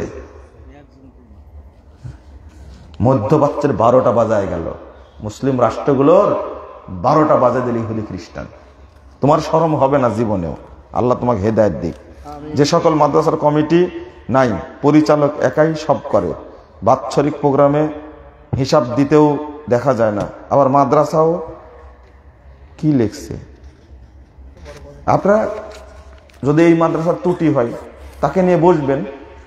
মধ্যপ্রাচ্যের 12টা বাজায় গেল। মুসলিম রাষ্ট্রগুলোর 12টা বাজে দিল ইহুদি খ্রিস্টান। তোমার শরম হবে না জীবনেও। আল্লাহ তোমাকে হেদায়েত দিক। যে সকল মাদ্রাসার কমিটি নাই, পরিচালক একাই সব করে, বাৎসরিক প্রোগ্রামে হিসাব দিতেও দেখা যায় না। আবার মাদ্রাসাও কি লেখছে, আপনারা যদি এই মাদ্রাসার ত্রুটি হয় তাকে নিয়ে বসবেন।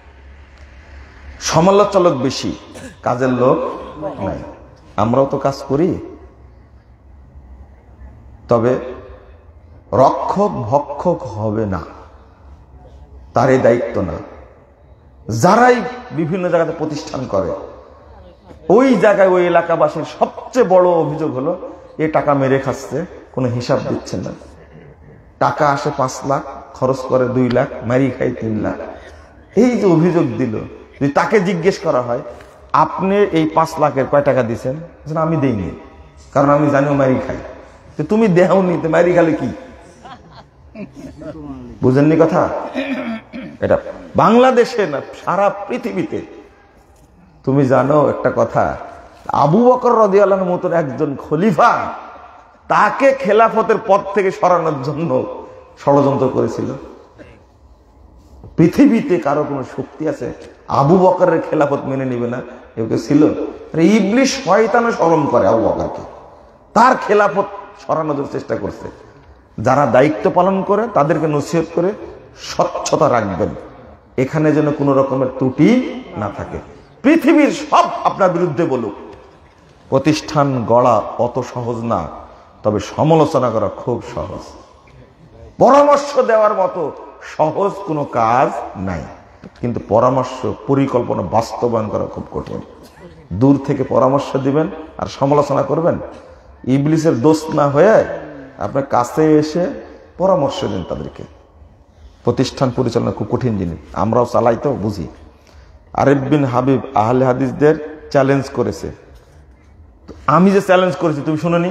সমালোচক বেশি, কাজের লোক নাই। আমরাও তো কাজ করি, তবে রক্ষক ভক্ষক হবে না, তার এই দায়িত্ব না। যারাই বিভিন্ন জায়গাতে প্রতিষ্ঠান করে, ওই জায়গায় ওই এলাকাবাসীর সবচেয়ে বড় অভিযোগ হলো এ টাকা মেরে খাচ্ছে, কোনো হিসাব দিচ্ছে না। টাকা আসে 5 লাখ, খরচ করে 2 লাখ, মারি খাই 3 লাখ। এই যে অভিযোগ দিল, যদি তাকে জিজ্ঞেস করা হয় আপনি এই 5 লাখের কয় টাকা দিচ্ছেন, আমি দেইনি, কারণ আমি জানি ও মারি খাই। তুমি দেহনি, তো মারি খালে কি? বুঝেননি কথা? এটা বাংলাদেশে না, সারা পৃথিবীতে। তুমি জানো একটা কথা, আবু বকর রাদিয়াল্লাহু আনহুর মতন একজন খলিফা, তাকে খেলাফতের পদ থেকে সরানোর জন্য ষড়যন্ত্র করেছিল। পৃথিবীতে কারো কোনো শক্তি আছে আবু বকরের খেলাফত মেনে নিবে না? কেউ ছিল? ইবলিশ শয়তানও শরম করে আবু বকরকে, তার খেলাফত সরানোর চেষ্টা করছে। যারা দায়িত্ব পালন করে তাদেরকে নসিহত করে স্বচ্ছতা রাখবেন, এখানে যেন কোনো রকমের ত্রুটি না থাকে। পৃথিবীর সব আপনার বিরুদ্ধে বলুক, প্রতিষ্ঠান গড়া অত সহজ না, তবে সমালোচনা করা খুব সহজ। পরামর্শ দেওয়ার মতো সহজ কোনো কাজ নাই, কিন্তু পরামর্শ পরিকল্পনা বাস্তবায়ন করা খুব কঠিন। দূর থেকে পরামর্শ দিবেন আর সমালোচনা করবেন, ইবলিসের দোষ না হয়ে আপনার কাছে এসে পরামর্শ দিন তাদেরকে। প্রতিষ্ঠান পরিচালনা খুব কঠিন জিনিস, আমরাও চালাইতেও বুঝি। আরেফ বিন হাবিব আহলে হাদিসদের চ্যালেঞ্জ করেছে। আমি যে চ্যালেঞ্জ করেছি তুমি শুনোনি?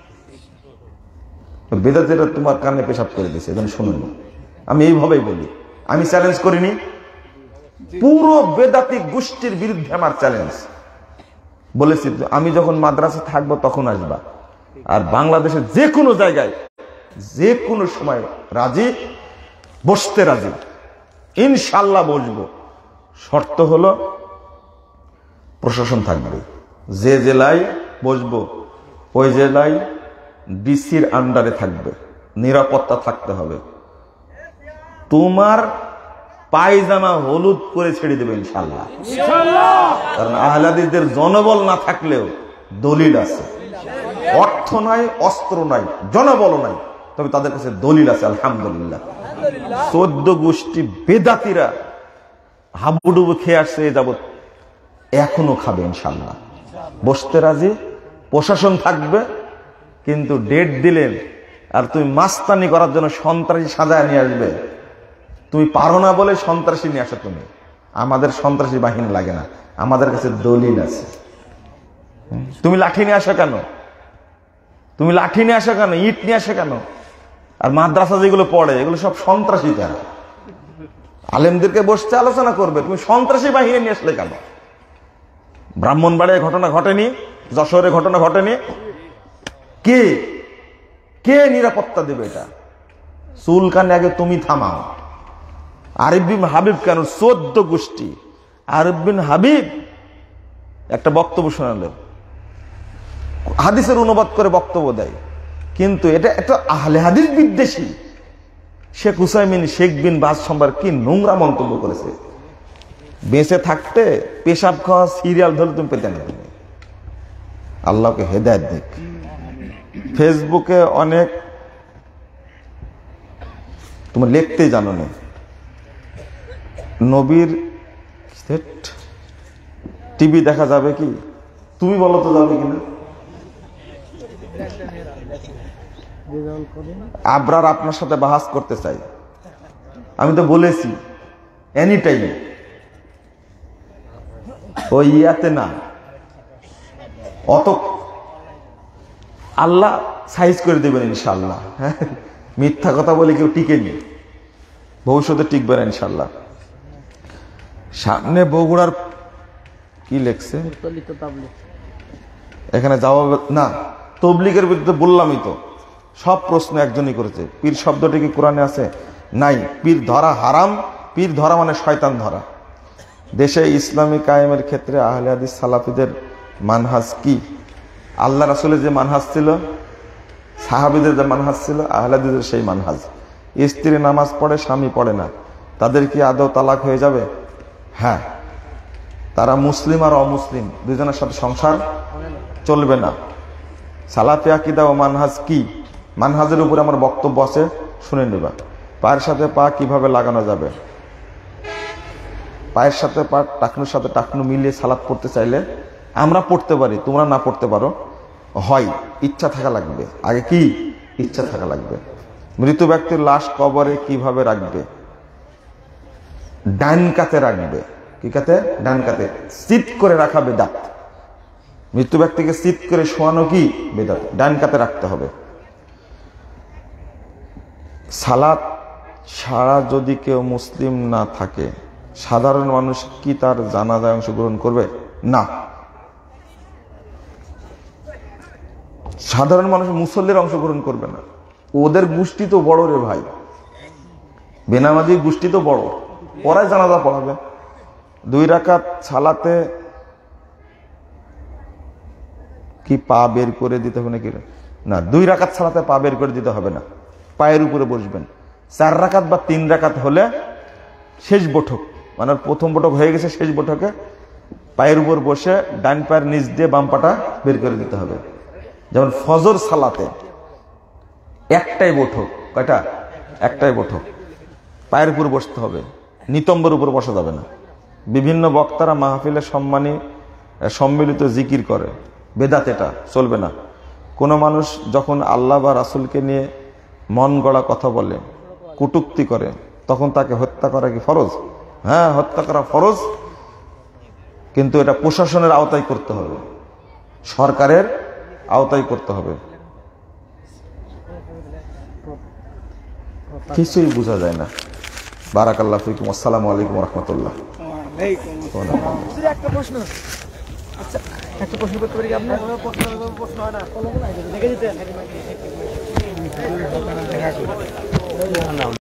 বেদাতেরা তোমার কানে পেশাব করে দিয়েছে, এজন্য শুনোনি। আমি এইভাবেই বলি, আমি চ্যালেঞ্জ করিনি, পুরো বেদাতি গোষ্ঠীর বিরুদ্ধে আমার চ্যালেঞ্জ। বলেছি আমি যখন মাদ্রাসা থাকবো তখন আসবা, আর বাংলাদেশের যে কোনো জায়গায় যে কোনো সময় রাজি, বসতে রাজি, ইনশাল্লাহ বসবো। শর্ত হলো প্রশাসন থাকবে। যে জেলায় বসবো ওই জেলায় ডিসির আন্ডারে থাকবে, নিরাপত্তা থাকতে হবে। তোমার পায়জামা হলুদ করে ছেড়ে দেবে ইনশাল্লাহ, কারণ আহলে হাদিসদের জনবল না থাকলেও দলিল আছে। অর্থ নাই, অস্ত্র নাই, জনবল নাই, তবে তাদের কাছে দলিল আছে আলহামদুলিল্লাহ। 14 গোষ্ঠী বেদাতিরা হাবুডুবু খেয়ে আসছে এ যাবৎ, এখনো খাবে ইনশাল্লাহ। বসতে রাজি, প্রশাসন থাকবে, কিন্তু ডেট দিলেন আর তুমি মাস্তানি করার জন্য সন্ত্রাসী সাজায় নিয়ে আসবে। তুমি পারো না বলে সন্ত্রাসী নিয়ে আসো তুমি। আমাদের সন্ত্রাসী বাহিনী লাগে না, আমাদের কাছে দলিল আছে। তুমি লাঠি নিয়ে আসো কেন? তুমি লাঠি নিয়ে আসো কেন? ইট নিয়ে আসো কেন? আর মাদ্রাসা যেগুলো পড়ে এগুলো সব সন্ত্রাসী। তারা আলেমদেরকে বসতে আলোচনা করবে, তুমি সন্ত্রাসী বাহিনী নিয়ে আসলে কেন? ব্রাহ্মণবাড়িয়ায় ঘটনা ঘটেনি, যশোরে ঘটনা ঘটেনি, কে কে নিরাপত্তা দেবে এটা? চুলকানে আগে তুমি থামাও। আরিফ বিন হাবিব কেন 14 গোষ্ঠী, আরিফ বিন হাবিব একটা বক্তব্য শোনালেন, হাদিসের অনুবাদ করে বক্তব্য দেয়, কিন্তু এটা একটা আহলে হাদিস বিদ্বেষী। শেখ হুসাইমিন শেখ বিন বাজ সম্বার কি নোংরা মন্তব্য করেছে। বেঁচে থাকতে পেশাব খাওয়া সিরিয়াল ধরে তুমি পেতে না। আল্লাহকে হেদায়েত দিক। ফেসবুকে অনেক তুমি লিখতে জানো না, নবীর টিভি দেখা যাবে কি? তুমি বলো তো যাবে কিনা? আবরার আপনার সাথে বাহাস করতে চাই, আমি তো বলেছি এনি টাইম, ওই ইয়াতে না, অত আল্লাহ সাইজ করে দেবেন ইনশাল্লাহ। মিথ্যা কথা বলে কেউ টিকেনি, ভবিষ্যতে টিকবে না ইনশাল্লাহ। সামনে বগুড়ার কি লেখছে এখানে জবাব না, তবলিগের বিরুদ্ধে বললামই তো, সব প্রশ্ন একজনই করেছে। পীর শব্দটি কি কোরআনে আছে? নাই। পীর ধরা হারাম, পীর ধরা মানে শয়তান ধরা। দেশে ইসলামী কায়েমের ক্ষেত্রে আহলে হাদিস সালাফিদের মানহাজ কি? আল্লাহ রাসূলের যে মানহাজ ছিল, সাহাবীদের যে মানহাজ ছিল, আহলে হাদিসের সেই মানহাজ। স্ত্রী নামাজ পড়ে, স্বামী পড়ে না, তাদের কি আদৌ তালাক হয়ে যাবে? হ্যাঁ, তারা মুসলিম আর অমুসলিম দুজনের সাথে সংসার চলবে না। সালাফি আকীদা ও মানহাজ কি? মানহাজের উপরে আমার বক্তব্য আছে, শুনে নেবা। পায়ের সাথে পা কিভাবে লাগানো যাবে? পায়ের সাথে পা, টাকনুর সাথে টাকনু মিলিয়ে সালাত পড়তে চাইলে আমরা পড়তে পারি, তোমরা না পড়তে পারো, হয় ইচ্ছা থাকা লাগবে। আগে কি ইচ্ছা থাকা লাগবে। মৃত ব্যক্তির লাশ কবরে কিভাবে রাখবে? ডান কাতে রাখবে। কি কাতে? ডান কাতে। সিট করে রাখা বেদাত। মৃত ব্যক্তিকে সিট করে শোয়ানো কি বেদাত, ডান কাতে রাখতে হবে। সালাত ছাড়া যদি কেউ মুসলিম না থাকে, সাধারণ মানুষ কি তার জানাজায় অংশগ্রহণ করবে? না। সাধারণ মানুষ মুসল্লির অংশগ্রহণ করবে না। ওদের গোষ্ঠী তো বড় রে ভাই, বেনামাজি গোষ্ঠী তো বড়, ওরাই জানাজা পড়াবে। 2 রাকাত সালাতে কি পা বের করে দিতে হবে নাকি? না, 2 রাকাত সালাতে পা বের করে দিতে হবে না, পায়ের উপরে বসবেন। 4 রাকাত বা 3 রাকাত হলে শেষ বৈঠক, মানে প্রথম বৈঠক হয়ে গেছে, শেষ বৈঠকে পায়ের উপর বসে ডান পায়ের নিচ দিয়ে বাম পাটা বের করে দিতে হবে। যেমন ফজর সালাতে একটাই বৈঠক, কয়টা? একটাই বৈঠক, পায়ের উপর বসতে হবে, নিতম্বের উপর বসা যাবে না। বিভিন্ন বক্তারা মাহফিলে সম্মিলিত জিকির করে, বেদাত, এটা চলবে না। কোনো মানুষ যখন আল্লাহ বা রাসূলকে নিয়ে মন গড়া কথা বলে, কটূক্তি করে, তখন তাকে হত্যা করা কি ফরজ? হ্যাঁ, হত্যা করা ফরজ, কিন্তু এটা প্রশাসনের আওতায় করতে হবে, সরকারের আওতায় করতে হবে। কিছুই বোঝা যায় না। বারাকাল্লাহু ফিকুম। আসসালামু আলাইকুম ওয়া রাহমাতুল্লাহ। একটা প্রশ্ন, আচ্ছা একটা প্রশ্ন করতে পারি? আপনার প্রশ্ন হয় না, দেখে দিতেন।